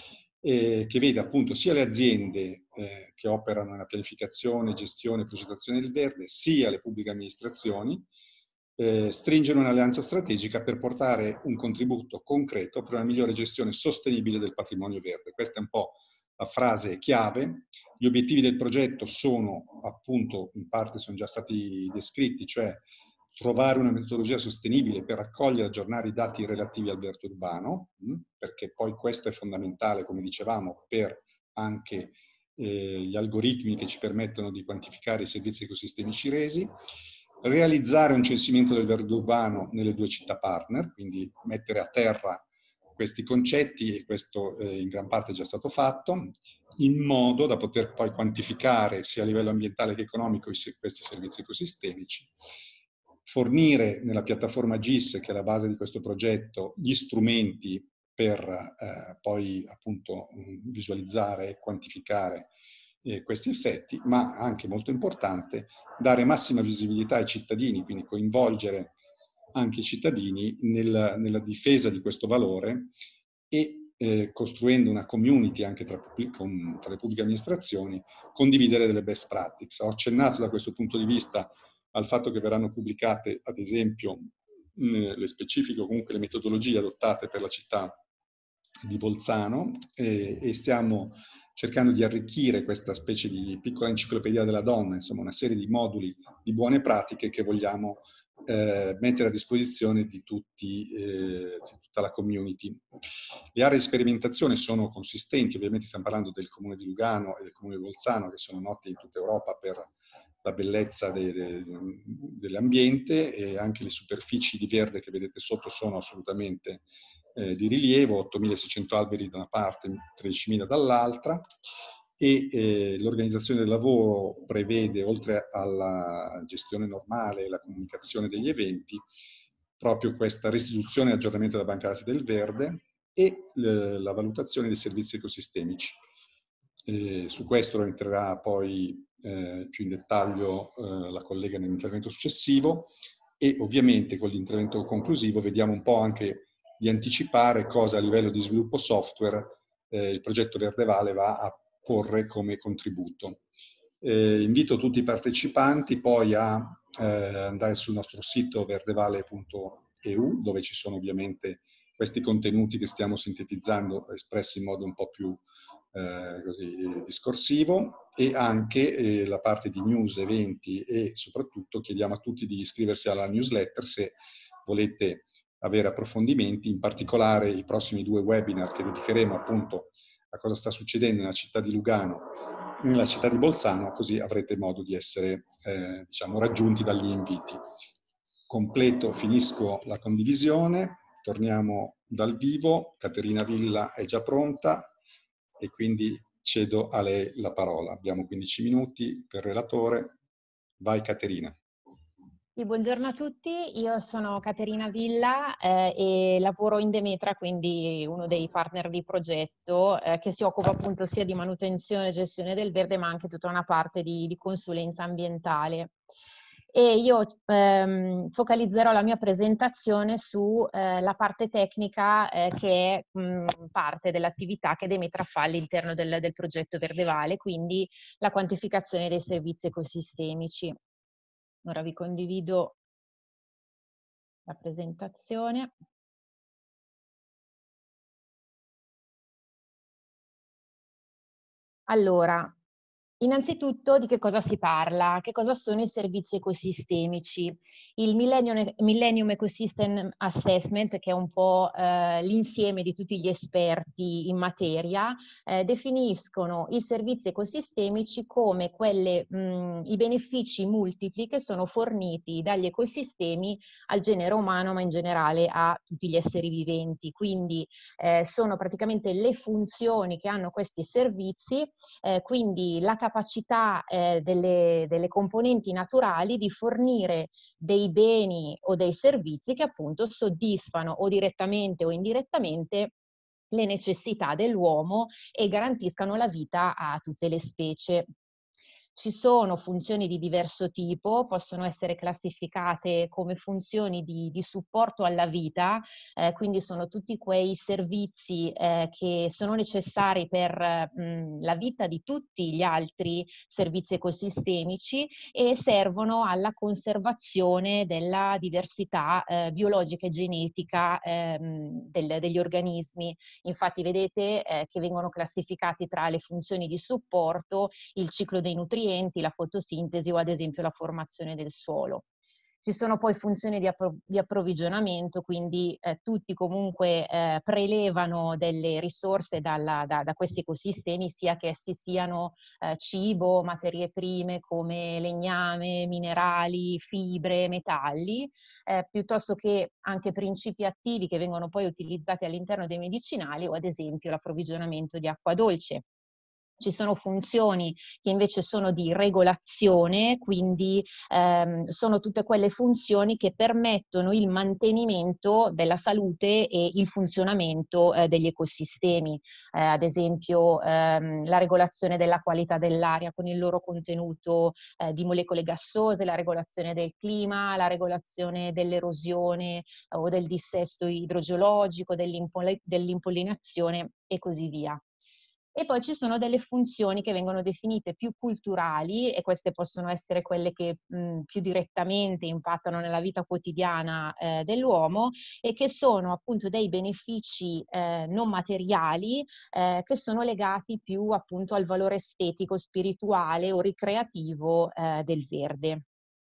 eh, che vede appunto sia le aziende eh, che operano nella pianificazione, gestione e progettazione del verde, sia le pubbliche amministrazioni, eh, stringere un'alleanza strategica per portare un contributo concreto per una migliore gestione sostenibile del patrimonio verde. Questa è un po' la frase chiave. Gli obiettivi del progetto sono appunto, in parte sono già stati descritti, cioè trovare una metodologia sostenibile per raccogliere e aggiornare i dati relativi al verde urbano, mh, perché poi questo è fondamentale, come dicevamo, per anche eh, gli algoritmi che ci permettono di quantificare i servizi ecosistemici resi, realizzare un censimento del verde urbano nelle due città partner, quindi mettere a terra questi concetti, e questo eh, in gran parte è già stato fatto, in modo da poter poi quantificare sia a livello ambientale che economico questi servizi ecosistemici, fornire nella piattaforma G I S, che è la base di questo progetto, gli strumenti per eh, poi appunto visualizzare e quantificare eh, questi effetti, ma anche molto importante dare massima visibilità ai cittadini, quindi coinvolgere anche i cittadini nel, nella difesa di questo valore e eh, costruendo una community anche tra, con, tra le pubbliche amministrazioni, condividere delle best practices. Ho accennato da questo punto di vista al fatto che verranno pubblicate, ad esempio, mh, le specifiche o comunque le metodologie adottate per la città di Bolzano e, e stiamo cercando di arricchire questa specie di piccola enciclopedia della donna, insomma una serie di moduli di buone pratiche che vogliamo eh, mettere a disposizione di, tutti, eh, di tutta la community. Le aree di sperimentazione sono consistenti, ovviamente stiamo parlando del comune di Lugano e del comune di Bolzano, che sono noti in tutta Europa per la bellezza de, de, dell'ambiente, e anche le superfici di verde che vedete sotto sono assolutamente eh, di rilievo, ottomilaseicento alberi da una parte, tredicimila dall'altra, e eh, l'organizzazione del lavoro prevede, oltre alla gestione normale e la comunicazione degli eventi, proprio questa restituzione e aggiornamento della banca dati del verde e eh, la valutazione dei servizi ecosistemici. Eh, su questo entrerà poi eh, più in dettaglio eh, la collega nell'intervento successivo, e ovviamente con l'intervento conclusivo vediamo un po' anche di anticipare cosa a livello di sviluppo software eh, il progetto Verde Vale va a porre come contributo. Eh, invito tutti i partecipanti poi a eh, andare sul nostro sito verdevale punto e u, dove ci sono ovviamente questi contenuti che stiamo sintetizzando, espressi in modo un po' più eh, così, discorsivo, e anche eh, la parte di news, eventi, e soprattutto chiediamo a tutti di iscriversi alla newsletter se volete avere approfondimenti, in particolare i prossimi due webinar che dedicheremo appunto a cosa sta succedendo nella città di Lugano, nella città di Bolzano, così avrete modo di essere eh, diciamo, raggiunti dagli inviti. Completo, finisco la condivisione, torniamo dal vivo, Caterina Villa è già pronta e quindi cedo a lei la parola. Abbiamo quindici minuti per relatore. Vai Caterina. Sì, buongiorno a tutti, io sono Caterina Villa eh, e lavoro in Demetra, quindi uno dei partner di progetto eh, che si occupa appunto sia di manutenzione e gestione del verde, ma anche tutta una parte di, di consulenza ambientale. E io ehm, focalizzerò la mia presentazione sulla eh, parte tecnica eh, che è mh, parte dell'attività che Demetra fa all'interno del, del progetto Verde Vale, quindi la quantificazione dei servizi ecosistemici. Ora vi condivido la presentazione. Allora, innanzitutto di che cosa si parla? Che cosa sono i servizi ecosistemici? Il Millennium, Millennium Ecosystem Assessment, che è un po' eh, l'insieme di tutti gli esperti in materia, eh, definiscono i servizi ecosistemici come quelle, mh, i benefici multipli che sono forniti dagli ecosistemi al genere umano, ma in generale a tutti gli esseri viventi. Quindi eh, sono praticamente le funzioni che hanno questi servizi, eh, quindi la capacità eh, delle, delle componenti naturali di fornire dei beni o dei servizi che appunto soddisfano o direttamente o indirettamente le necessità dell'uomo e garantiscano la vita a tutte le specie. Ci sono funzioni di diverso tipo, possono essere classificate come funzioni di, di supporto alla vita, eh, quindi sono tutti quei servizi eh, che sono necessari per mh, la vita di tutti gli altri servizi ecosistemici e servono alla conservazione della diversità eh, biologica e genetica ehm, del, degli organismi. Infatti vedete eh, che vengono classificati tra le funzioni di supporto il ciclo dei nutrienti, la fotosintesi o ad esempio la formazione del suolo. Ci sono poi funzioni di, appro di approvvigionamento, quindi eh, tutti comunque eh, prelevano delle risorse dalla, da, da questi ecosistemi, sia che essi siano eh, cibo, materie prime come legname, minerali, fibre, metalli, eh, piuttosto che anche principi attivi che vengono poi utilizzati all'interno dei medicinali o ad esempio l'approvvigionamento di acqua dolce. Ci sono funzioni che invece sono di regolazione, quindi ehm, sono tutte quelle funzioni che permettono il mantenimento della salute e il funzionamento eh, degli ecosistemi, eh, ad esempio ehm, la regolazione della qualità dell'aria con il loro contenuto eh, di molecole gassose, la regolazione del clima, la regolazione dell'erosione eh, o del dissesto idrogeologico, dell'impollinazione e così via. E poi ci sono delle funzioni che vengono definite più culturali e queste possono essere quelle che mh, più direttamente impattano nella vita quotidiana eh, dell'uomo e che sono appunto dei benefici eh, non materiali eh, che sono legati più appunto al valore estetico, spirituale o ricreativo eh, del verde.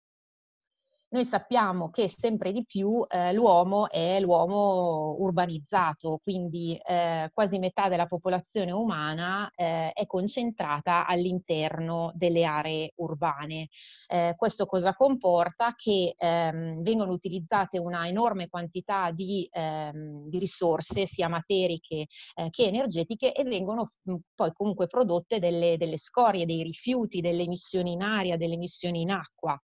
Noi sappiamo che sempre di più eh, l'uomo è l'uomo urbanizzato, quindi eh, quasi metà della popolazione umana eh, è concentrata all'interno delle aree urbane. Eh, questo cosa comporta? Che ehm, vengono utilizzate una enorme quantità di, ehm, di risorse, sia materiche eh, che energetiche, e vengono poi comunque prodotte delle, delle scorie, dei rifiuti, delle emissioni in aria, delle emissioni in acqua.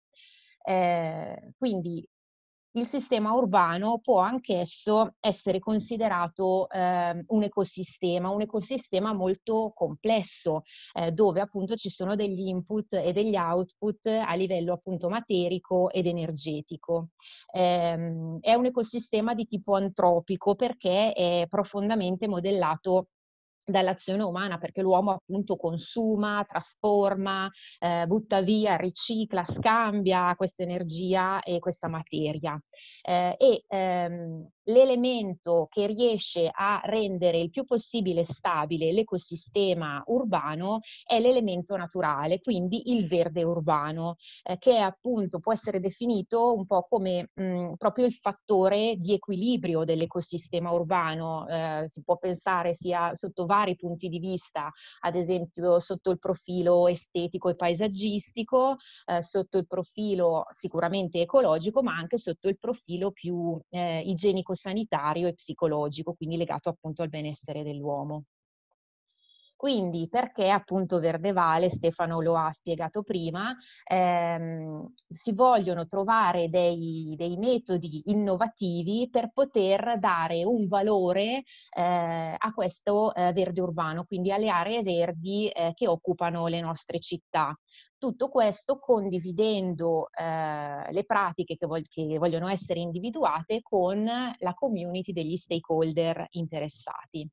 Eh, quindi il sistema urbano può anch'esso essere considerato eh, un ecosistema, un ecosistema molto complesso, eh, dove appunto ci sono degli input e degli output a livello appunto materico ed energetico. Eh, è un ecosistema di tipo antropico perché è profondamente modellato dall'azione umana, perché l'uomo appunto consuma, trasforma, eh, butta via, ricicla, scambia questa energia e questa materia. Eh, e ehm, l'elemento che riesce a rendere il più possibile stabile l'ecosistema urbano è l'elemento naturale, quindi il verde urbano, eh, che appunto può essere definito un po' come mh, proprio il fattore di equilibrio dell'ecosistema urbano. Eh, si può pensare sia sotto vari punti di vista, ad esempio sotto il profilo estetico e paesaggistico, eh, sotto il profilo sicuramente ecologico, ma anche sotto il profilo più eh, igienico-sanitario e psicologico, quindi legato appunto al benessere dell'uomo. Quindi perché appunto Verde Vale, Stefano lo ha spiegato prima, ehm, si vogliono trovare dei, dei metodi innovativi per poter dare un valore eh, a questo eh, verde urbano, quindi alle aree verdi eh, che occupano le nostre città. Tutto questo condividendo eh, le pratiche che, vog- che vogliono essere individuate con la community degli stakeholder interessati.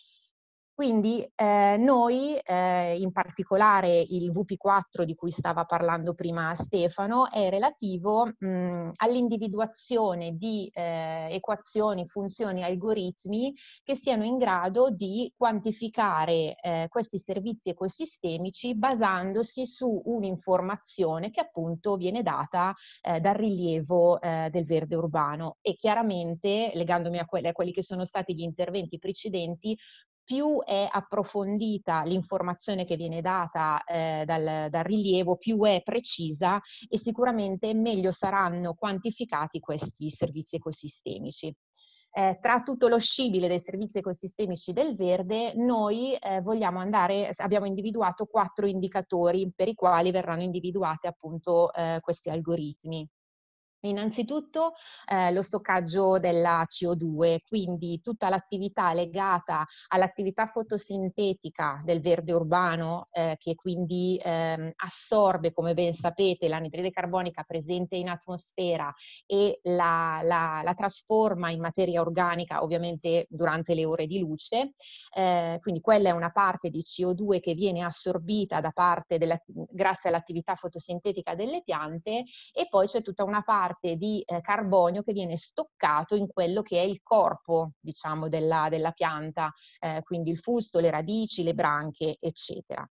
Quindi eh, noi, eh, in particolare il V P quattro di cui stava parlando prima Stefano, è relativo all'individuazione di eh, equazioni, funzioni, algoritmi che siano in grado di quantificare eh, questi servizi ecosistemici basandosi su un'informazione che appunto viene data eh, dal rilievo eh, del verde urbano. E chiaramente, legandomi a quelli, a quelli che sono stati gli interventi precedenti, più è approfondita l'informazione che viene data eh, dal, dal rilievo, più è precisa e sicuramente meglio saranno quantificati questi servizi ecosistemici. Eh, tra tutto lo scibile dei servizi ecosistemici del verde, noi eh, vogliamo andare, abbiamo individuato quattro indicatori per i quali verranno individuati appunto eh, questi algoritmi. Innanzitutto eh, lo stoccaggio della C O due, quindi tutta l'attività legata all'attività fotosintetica del verde urbano eh, che quindi ehm, assorbe, come ben sapete, l'anidride carbonica presente in atmosfera e la, la, la trasforma in materia organica ovviamente durante le ore di luce. Eh, quindi quella è una parte di C O due che viene assorbita da parte della, grazie all'attività fotosintetica delle piante, e poi c'è tutta una parte di eh, carbonio che viene stoccato in quello che è il corpo, diciamo, della, della pianta, eh, quindi il fusto, le radici, le branchie, eccetera.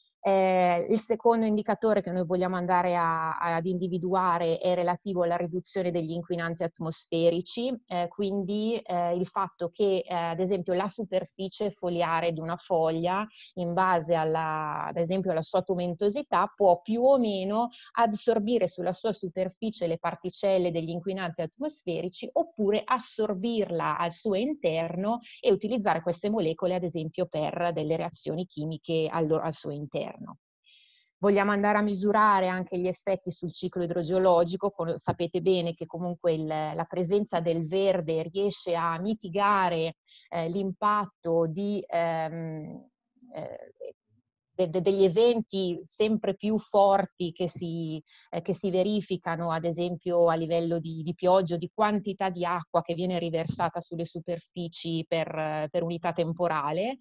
Eh, il secondo indicatore che noi vogliamo andare a, a, ad individuare è relativo alla riduzione degli inquinanti atmosferici, eh, quindi eh, il fatto che eh, ad esempio la superficie foliare di una foglia, in base alla, ad esempio alla sua tomentosità, può più o meno assorbire sulla sua superficie le particelle degli inquinanti atmosferici, oppure assorbirla al suo interno e utilizzare queste molecole ad esempio per delle reazioni chimiche al, al suo interno. Vogliamo andare a misurare anche gli effetti sul ciclo idrogeologico. Sapete bene che comunque il, la presenza del verde riesce a mitigare eh, l'impatto di ehm, eh, de, de, degli eventi sempre più forti che si, eh, che si verificano, ad esempio a livello di, di pioggia, di quantità di acqua che viene riversata sulle superfici per, per unità temporale,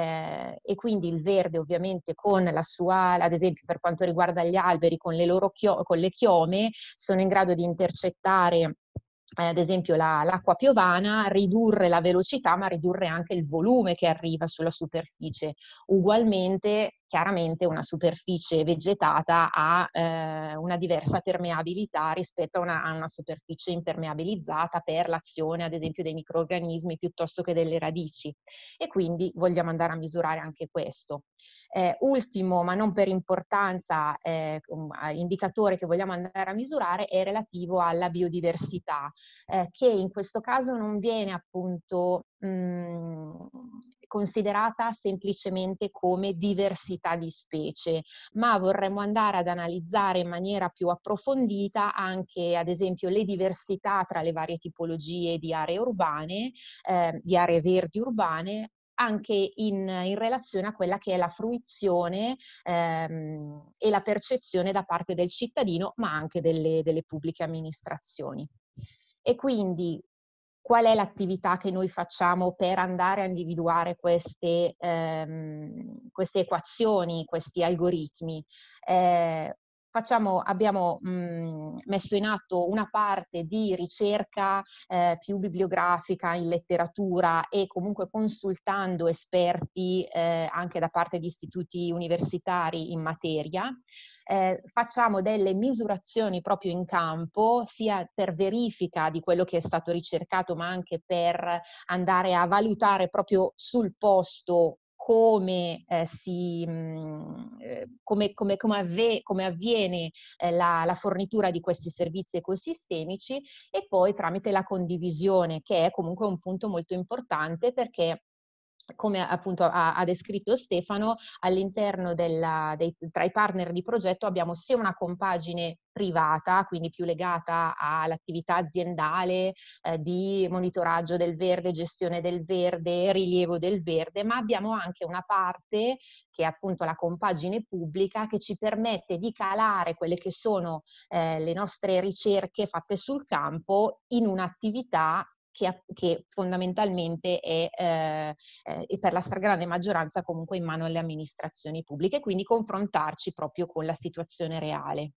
eh, e quindi il verde ovviamente con la sua, ad esempio per quanto riguarda gli alberi, con le loro chio, con le chiome, sono in grado di intercettare Eh, ad esempio la, l'acqua piovana, ridurre la velocità, ma ridurre anche il volume che arriva sulla superficie. Ugualmente, chiaramente una superficie vegetata ha eh, una diversa permeabilità rispetto a una, a una superficie impermeabilizzata per l'azione ad esempio dei microrganismi piuttosto che delle radici, e quindi vogliamo andare a misurare anche questo. Eh, ultimo, ma non per importanza, eh, indicatore che vogliamo andare a misurare è relativo alla biodiversità, eh, che in questo caso non viene appunto mh, considerata semplicemente come diversità di specie, ma vorremmo andare ad analizzare in maniera più approfondita anche ad esempio le diversità tra le varie tipologie di aree urbane, eh, di aree verdi urbane, anche in, in relazione a quella che è la fruizione ehm, e la percezione da parte del cittadino, ma anche delle, delle pubbliche amministrazioni. E quindi qual è l'attività che noi facciamo per andare a individuare queste, ehm, queste equazioni, questi algoritmi? Eh, Facciamo, abbiamo mh, messo in atto una parte di ricerca eh, più bibliografica in letteratura e comunque consultando esperti eh, anche da parte di istituti universitari in materia. Eh, facciamo delle misurazioni proprio in campo, sia per verifica di quello che è stato ricercato, ma anche per andare a valutare proprio sul posto come, eh, si, mh, eh, come, come, come, avve, come avviene eh, la, la fornitura di questi servizi ecosistemici, e poi tramite la condivisione, che è comunque un punto molto importante, perché come appunto ha, ha descritto Stefano, all'interno della, dei, tra i partner di progetto abbiamo sia una compagine privata, quindi più legata all'attività aziendale eh, di monitoraggio del verde, gestione del verde, rilievo del verde, ma abbiamo anche una parte che è appunto la compagine pubblica, che ci permette di calare quelle che sono eh, le nostre ricerche fatte sul campo in un'attività Che, che fondamentalmente è, eh, eh, per la stragrande maggioranza comunque in mano alle amministrazioni pubbliche, quindi confrontarci proprio con la situazione reale.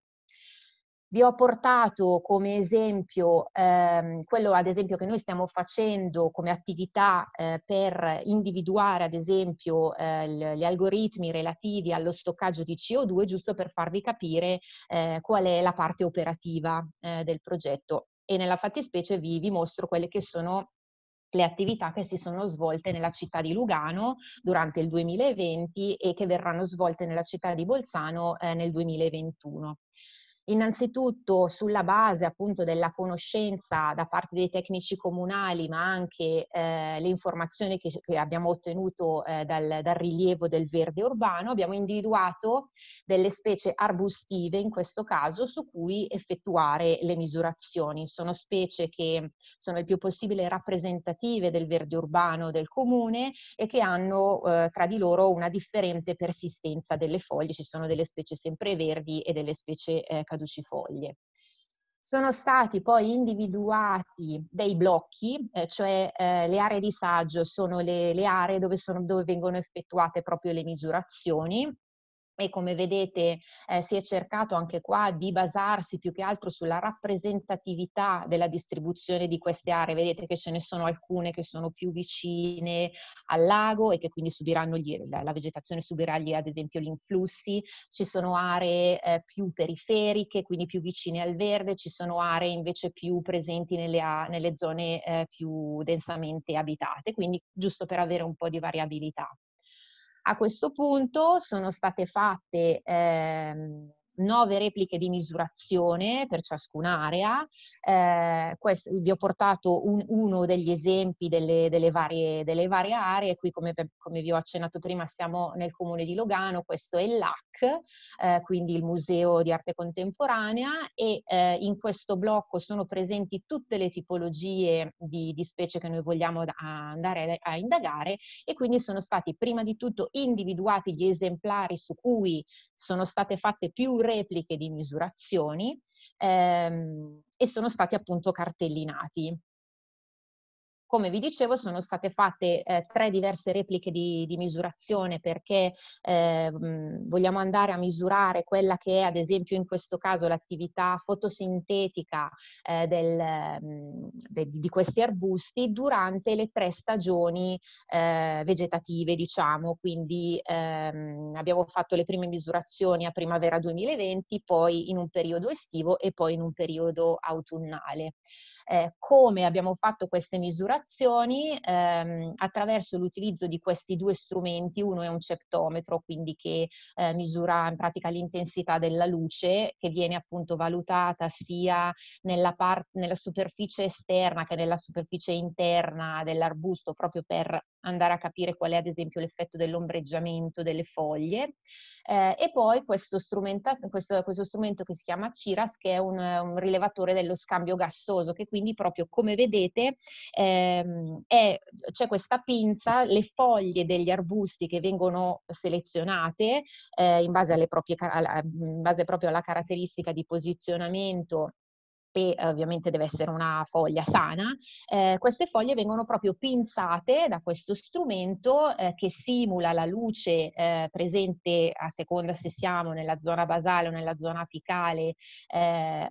Vi ho portato come esempio ehm, quello ad esempio che noi stiamo facendo come attività eh, per individuare ad esempio eh, gli algoritmi relativi allo stoccaggio di C O due, giusto per farvi capire eh, qual è la parte operativa eh, del progetto. E nella fattispecie vi, vi mostro quelle che sono le attività che si sono svolte nella città di Lugano durante il duemilaventi e che verranno svolte nella città di Bolzano eh, nel duemilaventuno. Innanzitutto sulla base appunto della conoscenza da parte dei tecnici comunali, ma anche eh, le informazioni che, che abbiamo ottenuto eh, dal, dal rilievo del verde urbano, abbiamo individuato delle specie arbustive in questo caso su cui effettuare le misurazioni. Sono specie che sono il più possibile rappresentative del verde urbano del comune e che hanno eh, tra di loro una differente persistenza delle foglie. Ci sono delle specie sempreverdi e delle specie eh, caducifoglie. Sono stati poi individuati dei blocchi, eh, cioè eh, le aree di saggio sono le, le aree dove, sono, dove vengono effettuate proprio le misurazioni. E come vedete eh, si è cercato anche qua di basarsi più che altro sulla rappresentatività della distribuzione di queste aree. Vedete che ce ne sono alcune che sono più vicine al lago e che quindi subiranno gli, la, la vegetazione subirà gli, ad esempio gli influssi. Ci sono aree eh, più periferiche, quindi più vicine al verde, ci sono aree invece più presenti nelle, nelle zone eh, più densamente abitate, quindi giusto per avere un po' di variabilità. A questo punto sono state fatte ehm, nove repliche di misurazione per ciascun'area. Eh, vi ho portato un, uno degli esempi delle, delle, varie, delle varie aree. Qui, come, come vi ho accennato prima, siamo nel comune di Lugano. Questo è il L A C, eh, quindi il Museo di Arte Contemporanea, e eh, in questo blocco sono presenti tutte le tipologie di, di specie che noi vogliamo andare a indagare, e quindi sono stati prima di tutto individuati gli esemplari su cui sono state fatte più repliche di misurazioni ehm, e sono stati appunto cartellinati. Come vi dicevo, sono state fatte eh, tre diverse repliche di, di misurazione, perché eh, mh, vogliamo andare a misurare quella che è, ad esempio in questo caso, l'attività fotosintetica eh, del, mh, de, di questi arbusti durante le tre stagioni eh, vegetative, diciamo. Quindi ehm, abbiamo fatto le prime misurazioni a primavera duemilaventi, poi in un periodo estivo e poi in un periodo autunnale. Eh, come abbiamo fatto queste misurazioni? Ehm, attraverso l'utilizzo di questi due strumenti. Uno è un ceptometro, quindi che eh, misura in pratica l'intensità della luce, che viene appunto valutata sia nella, nella superficie esterna che nella superficie interna dell'arbusto, proprio per andare a capire qual è ad esempio l'effetto dell'ombreggiamento delle foglie. Eh, e poi questo strumento, questo, questo strumento che si chiama CIRAS, che è un, un rilevatore dello scambio gassoso, che quindi proprio come vedete ehm, c'è questa pinza, le foglie degli arbusti che vengono selezionate eh, in base alle proprie, in base proprio alla caratteristica di posizionamento, e ovviamente deve essere una foglia sana. Eh, queste foglie vengono proprio pinzate da questo strumento eh, che simula la luce eh, presente a seconda se siamo nella zona basale o nella zona apicale eh,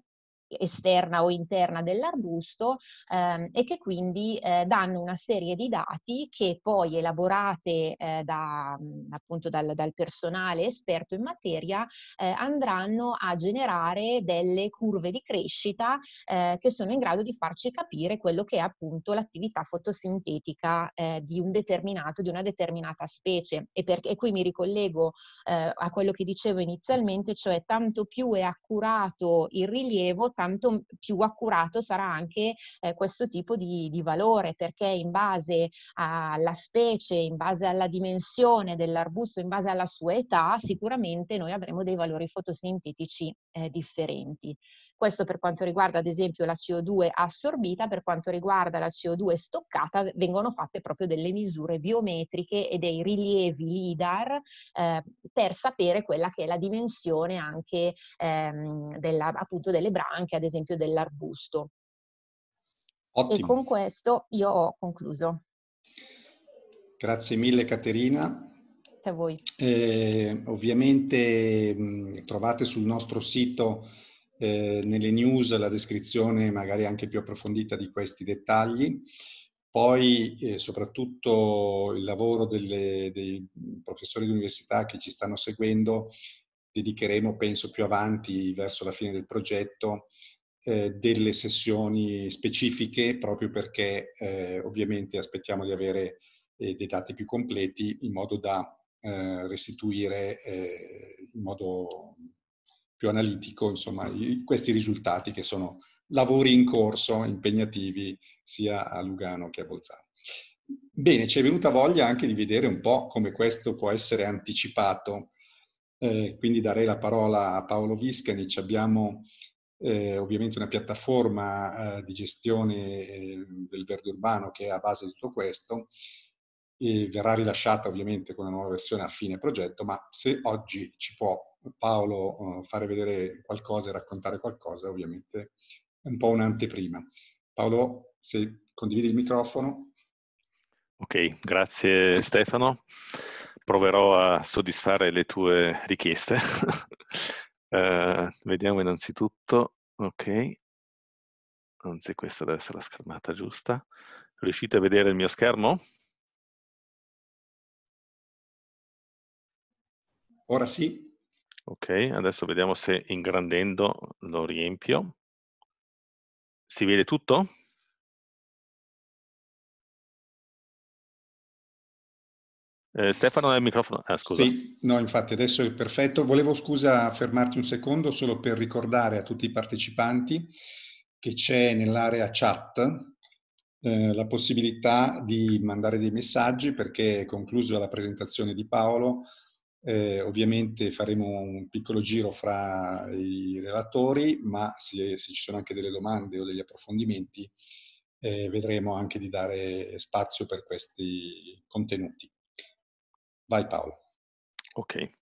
esterna o interna dell'arbusto, ehm, e che quindi eh, danno una serie di dati che poi, elaborate eh, da, appunto dal, dal personale esperto in materia, eh, andranno a generare delle curve di crescita eh, che sono in grado di farci capire quello che è appunto l'attività fotosintetica eh, di un determinato, di una determinata specie. E, per, e qui mi ricollego eh, a quello che dicevo inizialmente, cioè tanto più è accurato il rilievo, tanto più accurato sarà anche eh, questo tipo di, di valore, perché in base alla specie, in base alla dimensione dell'arbusto, in base alla sua età, sicuramente noi avremo dei valori fotosintetici eh, differenti. Questo per quanto riguarda ad esempio la C O due assorbita. Per quanto riguarda la C O due stoccata, vengono fatte proprio delle misure biometriche e dei rilievi LIDAR eh, per sapere quella che è la dimensione anche ehm, della, appunto delle branche, ad esempio dell'arbusto. Ottimo. E con questo io ho concluso. Grazie mille Caterina. A voi. Eh, ovviamente mh, trovate sul nostro sito eh, nelle news la descrizione magari anche più approfondita di questi dettagli. Poi eh, soprattutto il lavoro delle, dei professori di università che ci stanno seguendo, dedicheremo penso più avanti verso la fine del progetto eh, delle sessioni specifiche, proprio perché eh, ovviamente aspettiamo di avere eh, dei dati più completi in modo da eh, restituire eh, in modo più analitico insomma i, questi risultati, che sono lavori in corso impegnativi sia a Lugano che a Bolzano. Bene, ci è venuta voglia anche di vedere un po' come questo può essere anticipato, eh, quindi darei la parola a Paolo Viscanic. Abbiamo eh, ovviamente una piattaforma eh, di gestione eh, del verde urbano che è a base di tutto questo, e verrà rilasciata ovviamente con una nuova versione a fine progetto, ma se oggi ci può Paolo uh, fare vedere qualcosa e raccontare qualcosa, ovviamente è un po' un'anteprima. Paolo, se condividi il microfono. Ok, grazie Stefano. Proverò a soddisfare le tue richieste. uh, vediamo innanzitutto, ok, anzi questa deve essere la schermata giusta. Riuscite a vedere il mio schermo? Ora sì. Ok, adesso vediamo se ingrandendo lo riempio. Si vede tutto? Eh, Stefano, il microfono. Ah, scusa. Sì, no, infatti adesso è perfetto. Volevo, scusa, fermarti un secondo solo per ricordare a tutti i partecipanti che c'è nell'area chat eh, la possibilità di mandare dei messaggi, perché conclusa la presentazione di Paolo, eh, ovviamente faremo un piccolo giro fra i relatori, ma se, se ci sono anche delle domande o degli approfondimenti, eh, vedremo anche di dare spazio per questi contenuti. Vai Paolo. Ok,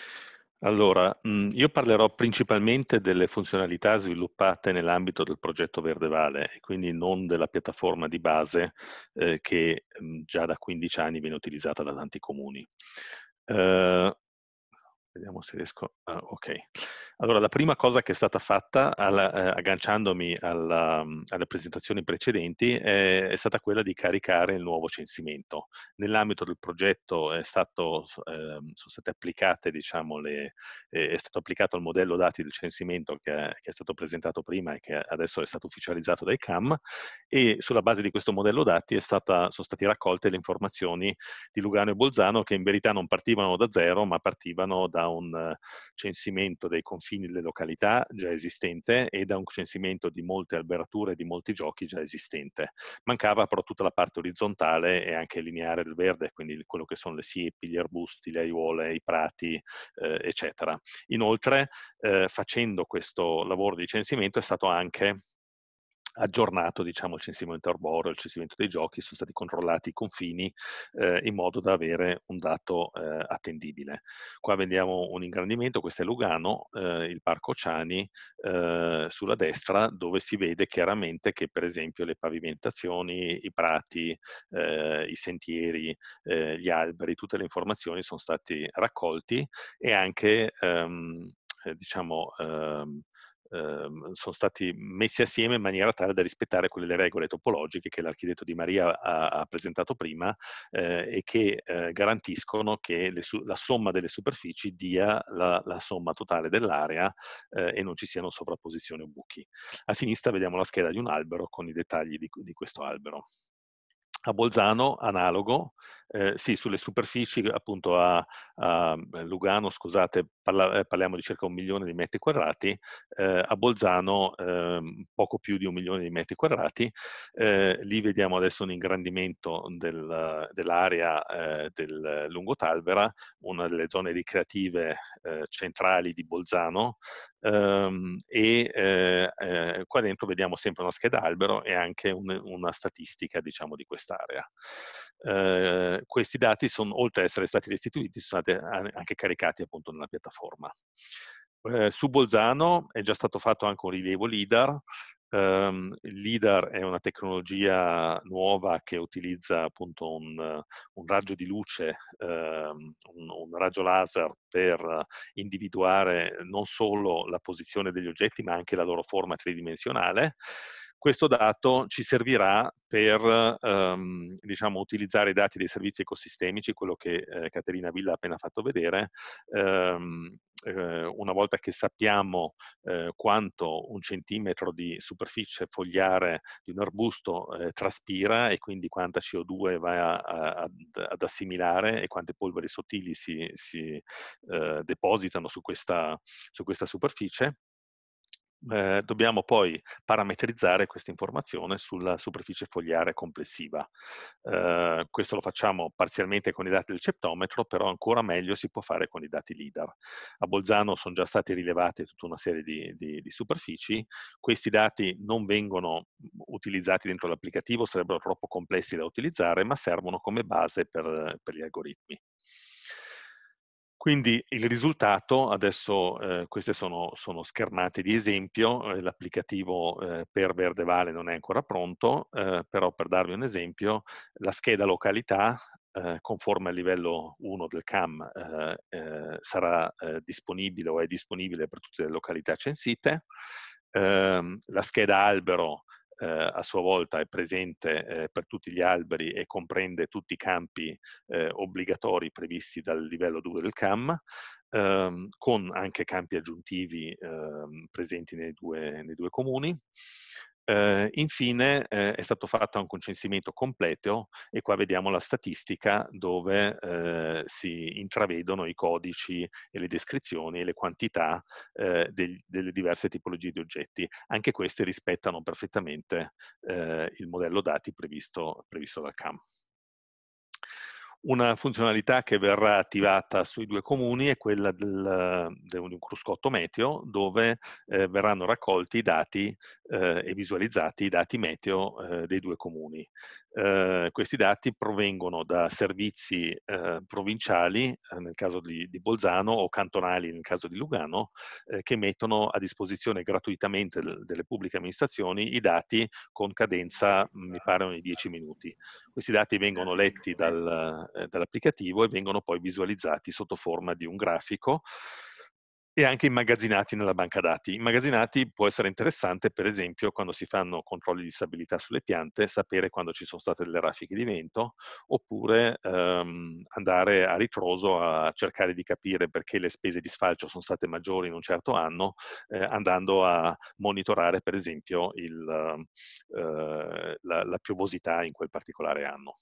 allora mh, io parlerò principalmente delle funzionalità sviluppate nell'ambito del progetto Verde Vale, e quindi non della piattaforma di base eh, che mh, già da quindici anni viene utilizzata da tanti comuni. Uh, Vediamo se riesco. Ah, ok. Allora, la prima cosa che è stata fatta, alla, eh, agganciandomi alla, alle presentazioni precedenti, è, è stata quella di caricare il nuovo censimento. Nell'ambito del progetto è, stato, eh, sono state applicate, diciamo, le, eh, è stato applicato il modello dati del censimento che è, che è stato presentato prima e che adesso è stato ufficializzato dai C A M, e sulla base di questo modello dati è stata, sono state raccolte le informazioni di Lugano e Bolzano, che in verità non partivano da zero, ma partivano da un censimento dei confini delle località già esistente e da un censimento di molte alberature e di molti giochi già esistente. Mancava però tutta la parte orizzontale e anche lineare del verde, quindi quello che sono le siepi, gli arbusti, le aiuole, i prati, eh, eccetera. Inoltre, eh, facendo questo lavoro di censimento è stato anche aggiornato, diciamo, il censimento arboreo, il censimento dei giochi, sono stati controllati i confini eh, in modo da avere un dato eh, attendibile. Qua vediamo un ingrandimento, questo è Lugano, eh, il Parco Ciani, eh, sulla destra, dove si vede chiaramente che per esempio le pavimentazioni, i prati, eh, i sentieri, eh, gli alberi, tutte le informazioni sono stati raccolti, e anche ehm, eh, diciamo ehm, eh, sono stati messi assieme in maniera tale da rispettare quelle regole topologiche che l'architetto Di Maria ha, ha presentato prima eh, e che eh, garantiscono che le la somma delle superfici dia la, la somma totale dell'area eh, e non ci siano sovrapposizioni o buchi. A sinistra vediamo la scheda di un albero con i dettagli di, di questo albero. A Bolzano, analogo, eh, sì, sulle superfici, appunto a, a Lugano, scusate, parla, eh, parliamo di circa un milione di metri quadrati, eh, a Bolzano eh, poco più di un milione di metri quadrati, eh, lì vediamo adesso un ingrandimento del, dell'area eh, del Lungotalvera, una delle zone ricreative eh, centrali di Bolzano, ehm, e eh, eh, qua dentro vediamo sempre una scheda albero e anche un, una statistica, diciamo, di questa area. Eh, questi dati, sono, oltre ad essere stati restituiti, sono stati anche caricati appunto nella piattaforma. Eh, su Bolzano è già stato fatto anche un rilievo LIDAR. Um, il LIDAR è una tecnologia nuova che utilizza appunto un, un raggio di luce, um, un, un raggio laser per individuare non solo la posizione degli oggetti ma anche la loro forma tridimensionale. Questo dato ci servirà per um, diciamo, utilizzare i dati dei servizi ecosistemici, quello che eh, Caterina Villa ha appena fatto vedere. Um, eh, una volta che sappiamo eh, quanto un centimetro di superficie fogliare di un arbusto eh, traspira e quindi quanta C O due va a, a, ad, ad assimilare e quante polveri sottili si, si eh, depositano su questa, su questa superficie, Eh, dobbiamo poi parametrizzare questa informazione sulla superficie fogliare complessiva. Eh, questo lo facciamo parzialmente con i dati del ceptometro, però ancora meglio si può fare con i dati LIDAR. A Bolzano sono già stati rilevati tutta una serie di, di, di superfici. Questi dati non vengono utilizzati dentro l'applicativo, sarebbero troppo complessi da utilizzare, ma servono come base per, per gli algoritmi. Quindi il risultato, adesso eh, queste sono, sono schermate di esempio, eh, l'applicativo eh, per Verdevale non è ancora pronto, eh, però per darvi un esempio, la scheda località eh, conforme al livello uno del C A M eh, eh, sarà eh, disponibile o è disponibile per tutte le località censite, eh, la scheda albero Eh, a sua volta è presente eh, per tutti gli alberi e comprende tutti i campi eh, obbligatori previsti dal livello due del C A M, ehm, con anche campi aggiuntivi ehm, presenti nei due, nei due comuni. Eh, infine eh, è stato fatto anche un censimento completo e qua vediamo la statistica dove eh, si intravedono i codici e le descrizioni e le quantità eh, del, delle diverse tipologie di oggetti. Anche queste rispettano perfettamente eh, il modello dati previsto, previsto dal C A M. Una funzionalità che verrà attivata sui due comuni è quella del, di un cruscotto meteo, dove eh, verranno raccolti i dati eh, e visualizzati i dati meteo eh, dei due comuni. Eh, questi dati provengono da servizi eh, provinciali, eh, nel caso di, di Bolzano, o cantonali nel caso di Lugano, eh, che mettono a disposizione gratuitamente delle pubbliche amministrazioni i dati con cadenza, mi pare, ogni dieci minuti. Questi dati vengono letti dal dall'applicativo e vengono poi visualizzati sotto forma di un grafico e anche immagazzinati nella banca dati. Immagazzinati può essere interessante, per esempio, quando si fanno controlli di stabilità sulle piante, sapere quando ci sono state delle raffiche di vento, oppure ehm, andare a ritroso a cercare di capire perché le spese di sfalcio sono state maggiori in un certo anno, eh, andando a monitorare, per esempio, il, eh, la, la piovosità in quel particolare anno.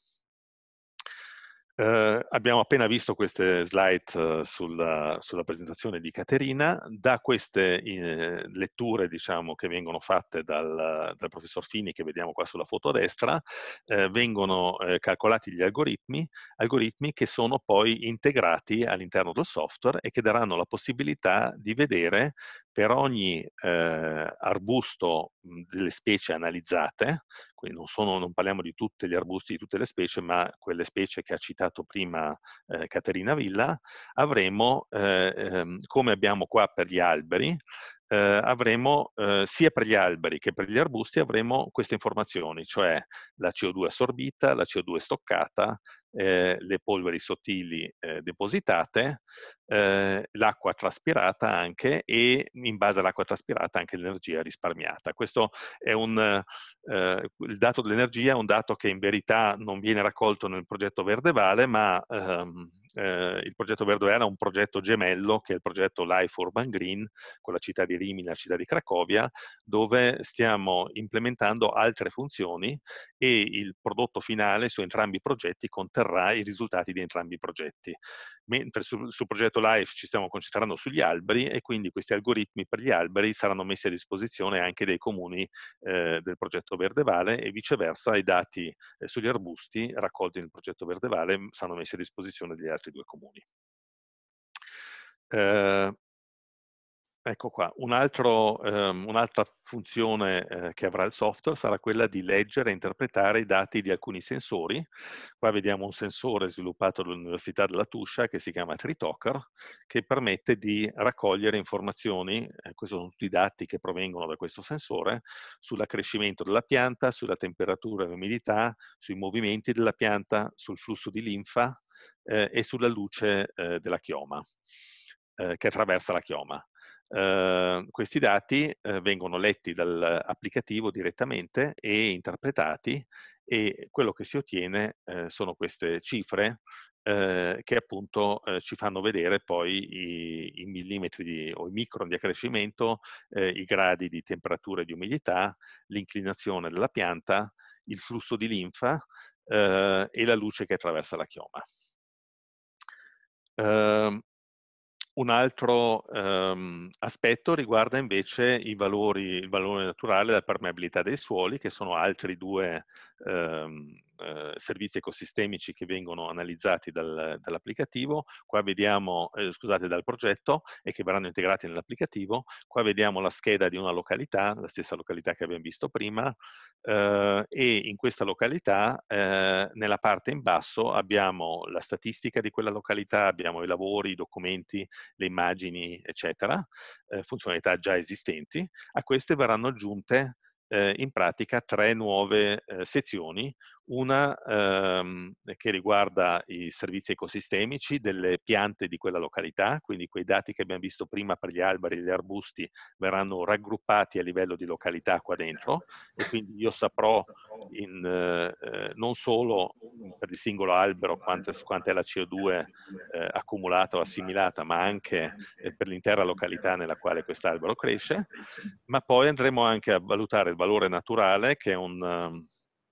Eh, abbiamo appena visto queste slide uh, sulla, sulla presentazione di Caterina. Da queste eh, letture, diciamo, che vengono fatte dal, dal professor Fini, che vediamo qua sulla foto a destra, eh, vengono eh, calcolati gli algoritmi, algoritmi che sono poi integrati all'interno del software e che daranno la possibilità di vedere per ogni eh, arbusto mh, delle specie analizzate, quindi non, sono, non parliamo di tutti gli arbusti di tutte le specie, ma quelle specie che ha citato prima eh, Caterina Villa, avremo, eh, ehm, come abbiamo qua per gli alberi, eh, avremo eh, sia per gli alberi che per gli arbusti avremo queste informazioni, cioè la C O due assorbita, la C O due stoccata, eh, le polveri sottili eh, depositate, eh, l'acqua traspirata anche e in base all'acqua traspirata anche l'energia risparmiata. Questo è un, eh, il dato dell'energia è un dato che in verità non viene raccolto nel progetto Verde Vale, ma ehm, eh, il progetto Verde Vale è un progetto gemello che è il progetto Life Urban Green con la città di Rimini e la città di Cracovia, dove stiamo implementando altre funzioni e il prodotto finale su entrambi i progetti conterrà i risultati di entrambi i progetti. Mentre sul, sul progetto Life ci stiamo concentrando sugli alberi e quindi questi algoritmi per gli alberi saranno messi a disposizione anche dei comuni eh, del progetto Verde Vale e viceversa i dati eh, sugli arbusti raccolti nel progetto Verde Vale saranno messi a disposizione degli altri due comuni. Eh, Ecco qua, un altro, um, un'altra funzione eh, che avrà il software sarà quella di leggere e interpretare i dati di alcuni sensori. Qua vediamo un sensore sviluppato dall'Università della Tuscia che si chiama TreeTalker, che permette di raccogliere informazioni, eh, questi sono tutti i dati che provengono da questo sensore, sull'accrescimento della pianta, sulla temperatura e l'umidità, sui movimenti della pianta, sul flusso di linfa eh, e sulla luce eh, della chioma, eh, che attraversa la chioma. Uh, questi dati uh, vengono letti dall'applicativo direttamente e interpretati e quello che si ottiene uh, sono queste cifre uh, che appunto uh, ci fanno vedere poi i, i millimetri di, o i micron di accrescimento, uh, i gradi di temperatura e di umidità, l'inclinazione della pianta, il flusso di linfa uh, e la luce che attraversa la chioma. Uh, Un altro um, aspetto riguarda invece i valori, il valore naturale della permeabilità dei suoli, che sono altri due um, uh, servizi ecosistemici che vengono analizzati dal, dall'applicativo. Qua vediamo, eh, scusate, dal progetto e che verranno integrati nell'applicativo. Qua vediamo la scheda di una località, la stessa località che abbiamo visto prima, Uh, e in questa località, uh, nella parte in basso, abbiamo la statistica di quella località, abbiamo i lavori, i documenti, le immagini, eccetera, uh, funzionalità già esistenti. A queste verranno aggiunte uh, in pratica tre nuove uh, sezioni, una ehm, che riguarda i servizi ecosistemici delle piante di quella località, quindi quei dati che abbiamo visto prima per gli alberi e gli arbusti verranno raggruppati a livello di località qua dentro e quindi io saprò in, eh, non solo per il singolo albero quanta è la C O due eh, accumulata o assimilata, ma anche eh, per l'intera località nella quale quest'albero cresce, ma poi andremo anche a valutare il valore naturale, che è un...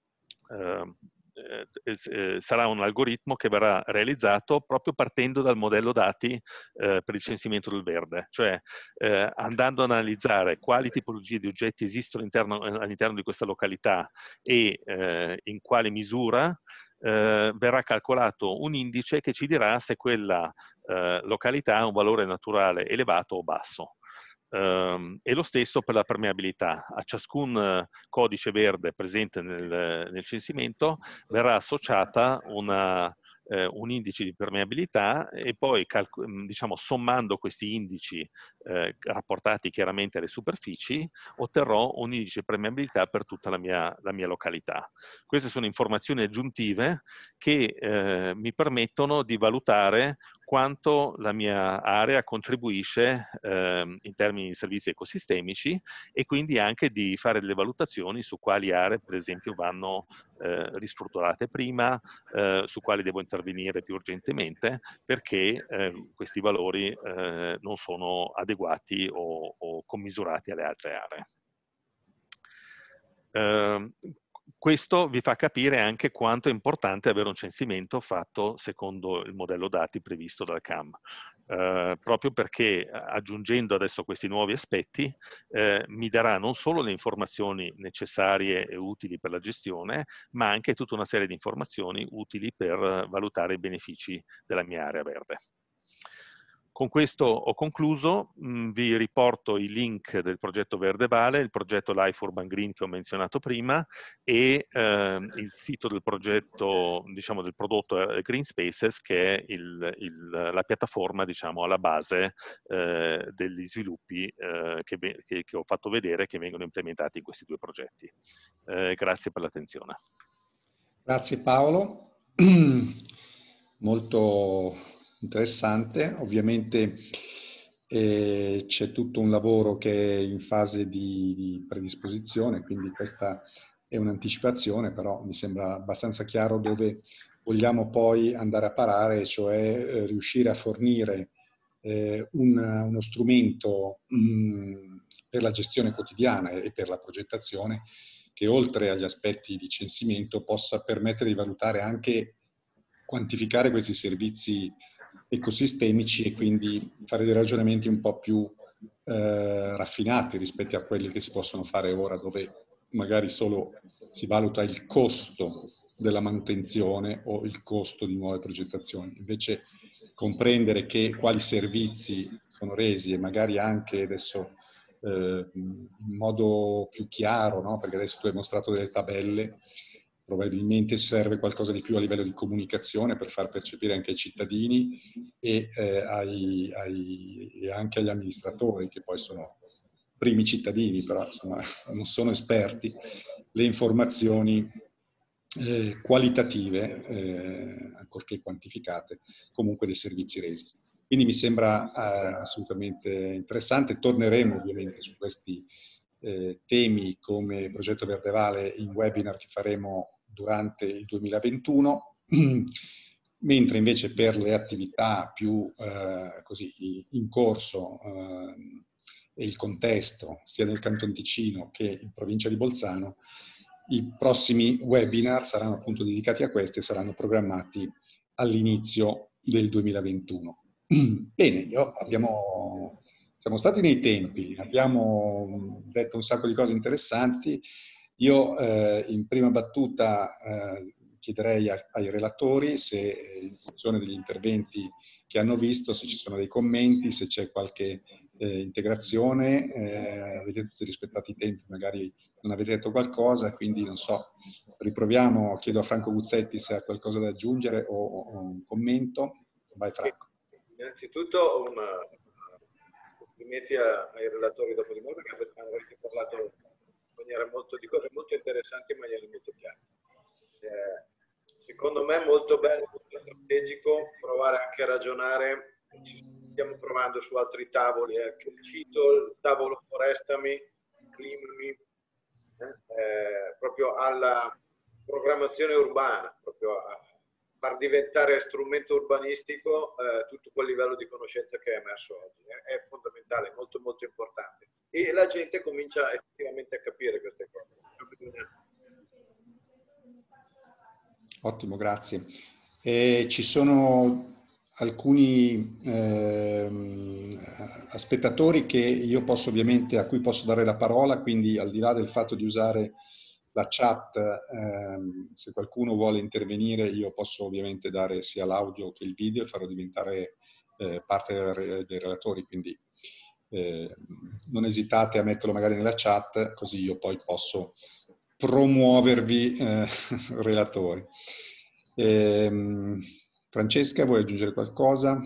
Uh, eh, eh, sarà un algoritmo che verrà realizzato proprio partendo dal modello dati eh, per il censimento del verde, cioè eh, andando ad analizzare quali tipologie di oggetti esistono all'interno, all'interno di questa località e eh, in quale misura eh, verrà calcolato un indice che ci dirà se quella eh, località ha un valore naturale elevato o basso. Uh, e lo stesso per la permeabilità. A ciascun uh, codice verde presente nel, nel censimento verrà associata una, eh, un indice di permeabilità e poi diciamo, sommando questi indici eh, rapportati chiaramente alle superfici otterrò un indice di permeabilità per tutta la mia, la mia località. Queste sono informazioni aggiuntive che eh, mi permettono di valutare quanto la mia area contribuisce eh, in termini di servizi ecosistemici e quindi anche di fare delle valutazioni su quali aree per esempio vanno eh, ristrutturate prima, eh, su quali devo intervenire più urgentemente perché eh, questi valori eh, non sono adeguati o, o commisurati alle altre aree. Uh, Questo vi fa capire anche quanto è importante avere un censimento fatto secondo il modello dati previsto dal C A M, eh, proprio perché aggiungendo adesso questi nuovi aspetti eh, mi darà non solo le informazioni necessarie e utili per la gestione, ma anche tutta una serie di informazioni utili per valutare i benefici della mia area verde. Con questo ho concluso, mh, vi riporto i link del progetto Verde Vale, il progetto Life Urban Green che ho menzionato prima e eh, il sito del progetto, diciamo del prodotto Green Spaces che è il, il, la piattaforma diciamo alla base eh, degli sviluppi eh, che, che, che ho fatto vedere che vengono implementati in questi due progetti. Eh, grazie per l'attenzione. Grazie Paolo, molto interessante. Ovviamente eh, c'è tutto un lavoro che è in fase di, di predisposizione, quindi questa è un'anticipazione, però mi sembra abbastanza chiaro dove vogliamo poi andare a parare, cioè eh, riuscire a fornire eh, un, uno strumento mh, per la gestione quotidiana e per la progettazione che oltre agli aspetti di censimento possa permettere di valutare anche quantificare questi servizi ecosistemici e quindi fare dei ragionamenti un po' più eh, raffinati rispetto a quelli che si possono fare ora, dove magari solo si valuta il costo della manutenzione o il costo di nuove progettazioni. Invece comprendere che quali servizi sono resi e magari anche adesso eh, in modo più chiaro, no? Perché adesso tu hai mostrato delle tabelle, probabilmente serve qualcosa di più a livello di comunicazione per far percepire anche ai cittadini e, eh, ai, ai, e anche agli amministratori, che poi sono primi cittadini, però insomma non sono esperti, le informazioni eh, qualitative, eh, ancorché quantificate, comunque dei servizi resi. Quindi mi sembra eh, assolutamente interessante. Torneremo ovviamente su questi eh, temi come Progetto Verde Vale in webinar che faremo durante il duemilaventuno, mentre invece per le attività più eh, così in corso eh, e il contesto sia nel Canton Ticino che in provincia di Bolzano, i prossimi webinar saranno appunto dedicati a questi e saranno programmati all'inizio del duemilaventuno. Bene, io abbiamo, siamo stati nei tempi, abbiamo detto un sacco di cose interessanti. Io eh, in prima battuta eh, chiederei a, ai relatori se in funzione degli interventi che hanno visto, se ci sono dei commenti, se c'è qualche eh, integrazione, eh, avete tutti rispettato i tempi, magari non avete detto qualcosa, quindi non so, riproviamo, chiedo a Franco Guzzetti se ha qualcosa da aggiungere o, o un commento. Vai Franco. Innanzitutto un complimenti ai relatori dopo di noi perché avete parlato in maniera molto, di cose molto interessanti in maniera molto chiara. Eh, secondo me è molto bello, molto strategico provare anche a ragionare, ci stiamo provando su altri tavoli, eh, che cito il tavolo Forestami, Climami, eh, eh, proprio alla programmazione urbana, proprio a far diventare strumento urbanistico eh, tutto quel livello di conoscenza che è emerso oggi. Eh. È fondamentale, molto molto importante. E la gente comincia effettivamente a capire queste cose. Ottimo, grazie. Eh, ci sono alcuni eh, spettatori che io posso ovviamente, a cui posso dare la parola, quindi al di là del fatto di usare la chat, ehm, se qualcuno vuole intervenire io posso ovviamente dare sia l'audio che il video e farlo diventare eh, parte dei, dei relatori, quindi eh, non esitate a metterlo magari nella chat, così io poi posso promuovervi eh, relatori. Eh, Francesca, vuoi aggiungere qualcosa?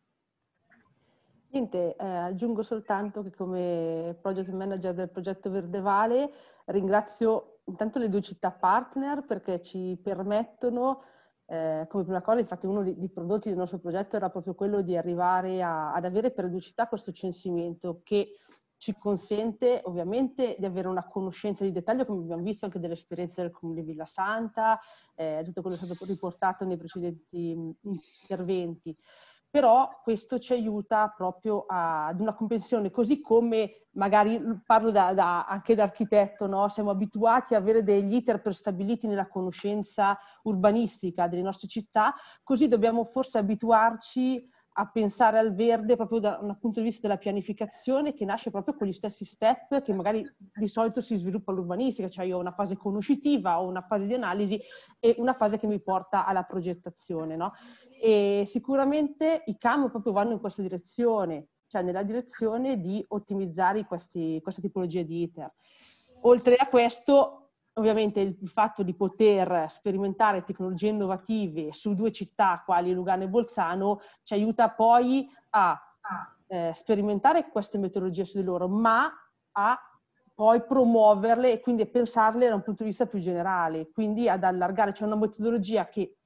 Niente, eh, aggiungo soltanto che come project manager del progetto Verde Vale ringrazio intanto le due città partner perché ci permettono, eh, come prima cosa, infatti uno dei, dei prodotti del nostro progetto era proprio quello di arrivare a, ad avere per le due città questo censimento che ci consente ovviamente di avere una conoscenza di dettaglio, come abbiamo visto anche delle esperienze del Comune di Villasanta, eh, tutto quello che è stato riportato nei precedenti mh, interventi. Però questo ci aiuta proprio a, ad una comprensione, così come magari parlo da, da, anche da architetto, no? Siamo abituati a avere degli iter prestabiliti nella conoscenza urbanistica delle nostre città, così dobbiamo forse abituarci a pensare al verde proprio da un punto di vista della pianificazione che nasce proprio con gli stessi step che magari di solito si sviluppa l'urbanistica, cioè io ho una fase conoscitiva, ho una fase di analisi e una fase che mi porta alla progettazione, no? E sicuramente i C A M proprio vanno in questa direzione, cioè nella direzione di ottimizzare questi, questa tipologia di iter. Oltre a questo, ovviamente il fatto di poter sperimentare tecnologie innovative su due città quali Lugano e Bolzano ci aiuta poi a eh, sperimentare queste metodologie su di loro, ma a poi promuoverle e quindi a pensarle da un punto di vista più generale, quindi ad allargare. C'è una metodologia che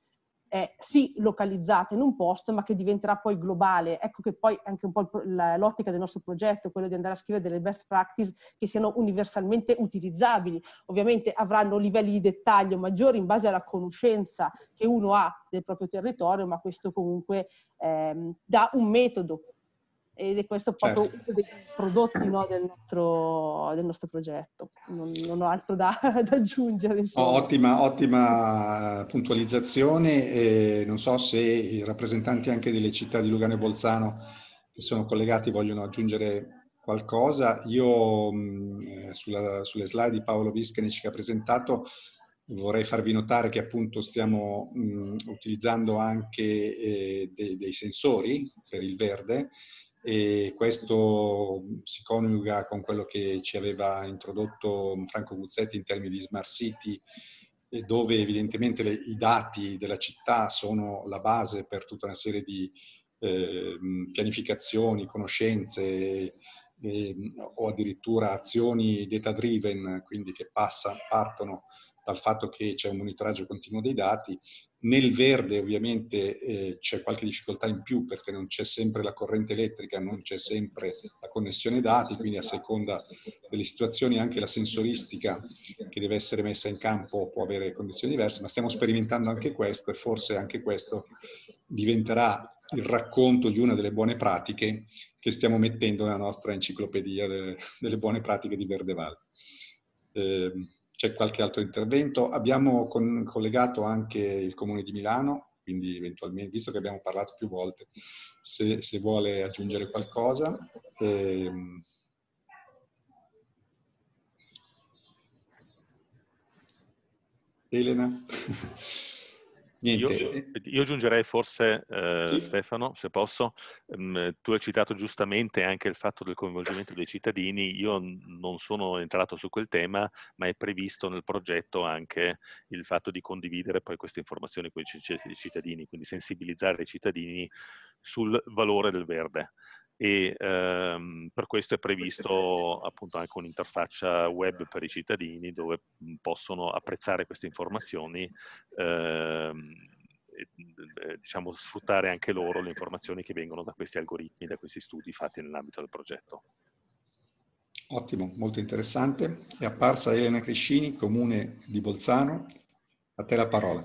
è sì localizzata in un posto, ma che diventerà poi globale. Ecco che poi anche un po' l'ottica del nostro progetto, quello di andare a scrivere delle best practice che siano universalmente utilizzabili. Ovviamente avranno livelli di dettaglio maggiori in base alla conoscenza che uno ha del proprio territorio, ma questo comunque ehm, dà un metodo. Ed è questo proprio certo. uno dei prodotti, no, del, nostro, del nostro progetto. Non, non ho altro da, da aggiungere. Oh, ottima, ottima puntualizzazione. Eh, non so se i rappresentanti anche delle città di Lugano e Bolzano che sono collegati vogliono aggiungere qualcosa. Io mh, sulla, sulle slide di Paolo Viscanic che ha presentato vorrei farvi notare che appunto stiamo mh, utilizzando anche eh, dei, dei sensori per il verde, e questo si coniuga con quello che ci aveva introdotto Franco Guzzetti in termini di smart city, dove evidentemente le, i dati della città sono la base per tutta una serie di eh, pianificazioni, conoscenze eh, o addirittura azioni data driven, quindi che passa, partono dal fatto che c'è un monitoraggio continuo dei dati. Nel verde ovviamente eh, c'è qualche difficoltà in più perché non c'è sempre la corrente elettrica, non c'è sempre la connessione dati, quindi a seconda delle situazioni anche la sensoristica che deve essere messa in campo può avere condizioni diverse, ma stiamo sperimentando anche questo e forse anche questo diventerà il racconto di una delle buone pratiche che stiamo mettendo nella nostra enciclopedia de, delle buone pratiche di Verdeval. Eh, C'è qualche altro intervento? Abbiamo con, collegato anche il Comune di Milano, quindi eventualmente, visto che abbiamo parlato più volte, se, se vuole aggiungere qualcosa. Eh, Elena? Niente. Io, io aggiungerei forse, eh, Sì? Stefano, se posso, um, tu hai citato giustamente anche il fatto del coinvolgimento dei cittadini. Io non sono entrato su quel tema, ma è previsto nel progetto anche il fatto di condividere poi queste informazioni con i cittadini, quindi sensibilizzare i cittadini sul valore del verde. E ehm, per questo è previsto appunto anche un'interfaccia web per i cittadini dove possono apprezzare queste informazioni, ehm, e, diciamo sfruttare anche loro le informazioni che vengono da questi algoritmi, da questi studi fatti nell'ambito del progetto. Ottimo, molto interessante. È apparsa Elena Crescini, Comune di Bolzano. A te la parola.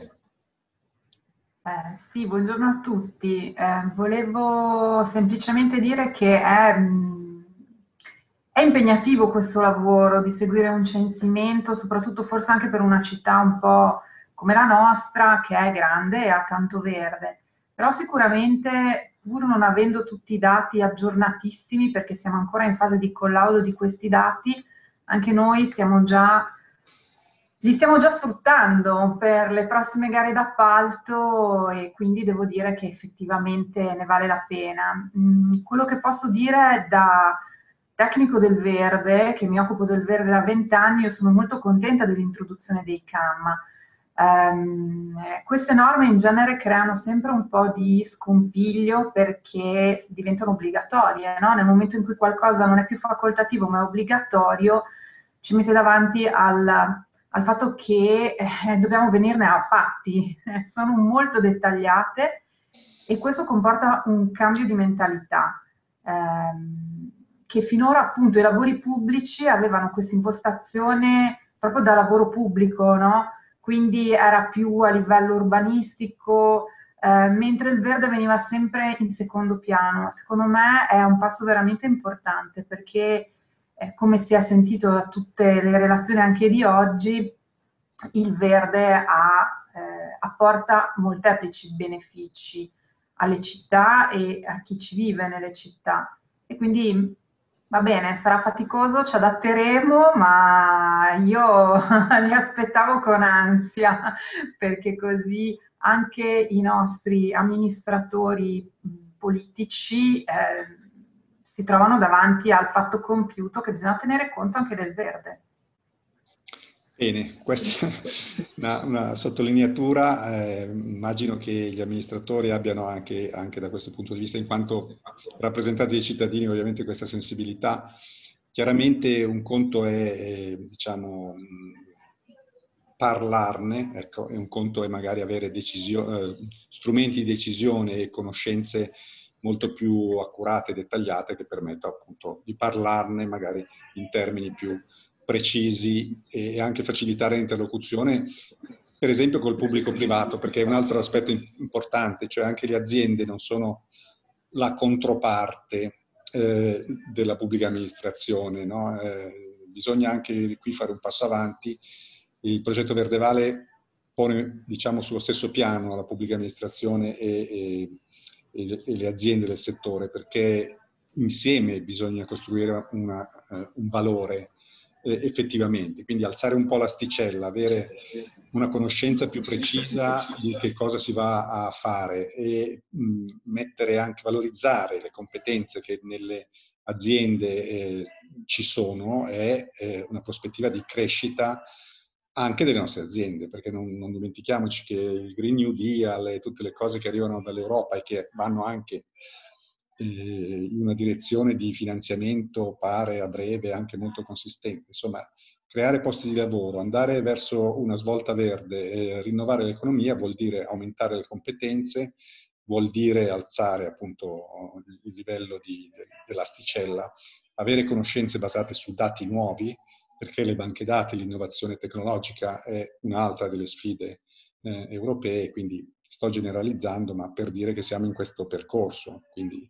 Eh, sì, buongiorno a tutti. Eh, volevo semplicemente dire che è, mh, è impegnativo questo lavoro di seguire un censimento, soprattutto forse anche per una città un po' come la nostra, che è grande e ha tanto verde. Però sicuramente, pur non avendo tutti i dati aggiornatissimi, perché siamo ancora in fase di collaudo di questi dati, anche noi stiamo già... Li stiamo già sfruttando per le prossime gare d'appalto e quindi devo dire che effettivamente ne vale la pena. Mm, quello che posso dire da tecnico del verde, che mi occupo del verde da vent'anni, io sono molto contenta dell'introduzione dei C A M. Um, queste norme in genere creano sempre un po' di scompiglio perché diventano obbligatorie, no? Nel momento in cui qualcosa non è più facoltativo ma è obbligatorio, ci mette davanti al... al fatto che eh, dobbiamo venirne a patti, eh, sono molto dettagliate e questo comporta un cambio di mentalità, ehm, che finora appunto i lavori pubblici avevano questa impostazione proprio da lavoro pubblico, no? Quindi era più a livello urbanistico, eh, mentre il verde veniva sempre in secondo piano. Secondo me è un passo veramente importante perché Eh, come si è sentito da tutte le relazioni anche di oggi, il verde ha, eh, apporta molteplici benefici alle città e a chi ci vive nelle città. E quindi va bene, sarà faticoso, ci adatteremo, ma io li aspettavo con ansia, perché così anche i nostri amministratori politici eh, si trovano davanti al fatto compiuto che bisogna tenere conto anche del verde. Bene, questa è una, una sottolineatura. Eh, immagino che gli amministratori abbiano anche, anche da questo punto di vista, in quanto rappresentanti dei cittadini, ovviamente questa sensibilità. Chiaramente un conto è, eh, diciamo, parlarne, ecco, e un conto è magari avere eh, strumenti di decisione e conoscenze molto più accurate e dettagliate che permettano appunto di parlarne magari in termini più precisi e anche facilitare l'interlocuzione, per esempio col pubblico privato, perché è un altro aspetto importante, cioè anche le aziende non sono la controparte eh, della pubblica amministrazione, no? Eh, bisogna anche qui fare un passo avanti. Il progetto Verde Vale pone, diciamo, sullo stesso piano la pubblica amministrazione e, e, e le aziende del settore, perché insieme bisogna costruire una, uh, un valore eh, effettivamente, quindi alzare un po' l'asticella, avere una conoscenza più precisa di che cosa si va a fare e mh, mettere anche, valorizzare le competenze che nelle aziende eh, ci sono è eh, una prospettiva di crescita anche delle nostre aziende, perché non, non dimentichiamoci che il Green New Deal e tutte le cose che arrivano dall'Europa e che vanno anche eh, in una direzione di finanziamento pare a breve anche molto consistente. Insomma, creare posti di lavoro, andare verso una svolta verde e rinnovare l'economia vuol dire aumentare le competenze, vuol dire alzare appunto il livello di, de, dell'asticella, avere conoscenze basate su dati nuovi, perché le banche dati, l'innovazione tecnologica è un'altra delle sfide eh, europee, quindi sto generalizzando, ma per dire che siamo in questo percorso, quindi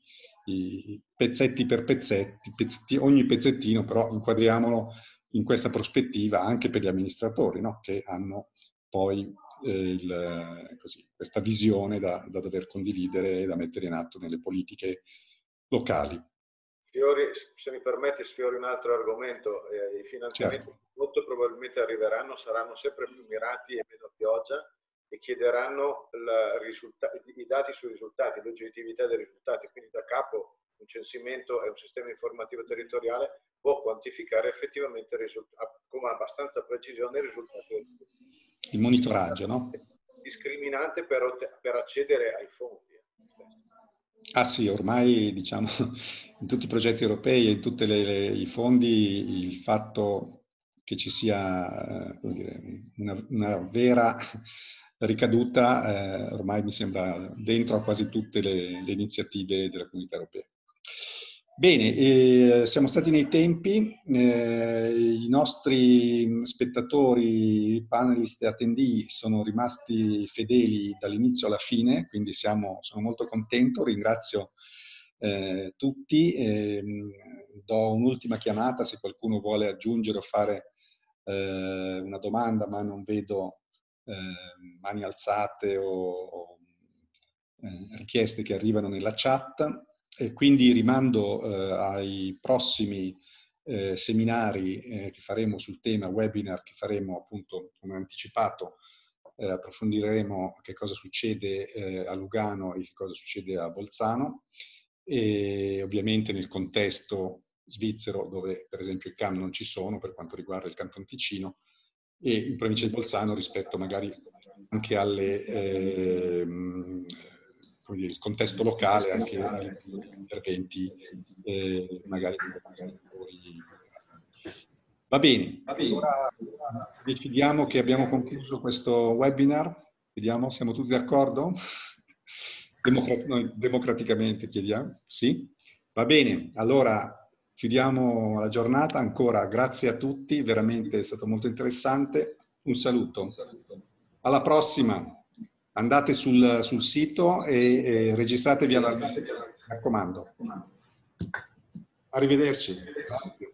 i pezzetti per pezzetti, pezzetti ogni pezzettino però inquadriamolo in questa prospettiva anche per gli amministratori, no? Che hanno poi eh, il, così, questa visione da, da dover condividere e da mettere in atto nelle politiche locali. Fiori, se mi permette, sfiori un altro argomento. Eh, I finanziamenti certo. molto probabilmente arriveranno, saranno sempre più mirati e meno pioggia e chiederanno la i dati sui risultati, l'oggettività dei risultati. Quindi da capo un censimento e un sistema informativo territoriale può quantificare effettivamente con abbastanza precisione il risultato. Il monitoraggio, no? Discriminante per, per accedere ai fondi. Ah sì, ormai diciamo in tutti i progetti europei e in tutti i fondi il fatto che ci sia eh, come dire, una, una vera ricaduta eh, ormai mi sembra dentro a quasi tutte le, le iniziative della Comunità Europea. Bene, eh, siamo stati nei tempi, eh, i nostri spettatori, panelist e attendee sono rimasti fedeli dall'inizio alla fine, quindi siamo, sono molto contento, ringrazio eh, tutti, eh, do un'ultima chiamata se qualcuno vuole aggiungere o fare eh, una domanda, ma non vedo eh, mani alzate o, o eh, richieste che arrivano nella chat. E quindi rimando eh, ai prossimi eh, seminari eh, che faremo sul tema, webinar che faremo appunto come anticipato, eh, approfondiremo che cosa succede eh, a Lugano e che cosa succede a Bolzano e ovviamente nel contesto svizzero dove per esempio i C A M non ci sono per quanto riguarda il Canton Ticino e in provincia di Bolzano rispetto magari anche alle eh, Dire, il contesto locale, anche agli interventi eh, magari. Va bene, allora decidiamo che abbiamo concluso questo webinar. Vediamo, siamo tutti d'accordo? Democrat- noi democraticamente chiediamo, sì? Va bene, allora chiudiamo la giornata. Ancora grazie a tutti, veramente è stato molto interessante. Un saluto. Alla prossima. Andate sul, sul sito e, e registratevi alla... Mi raccomando. Arrivederci. Grazie.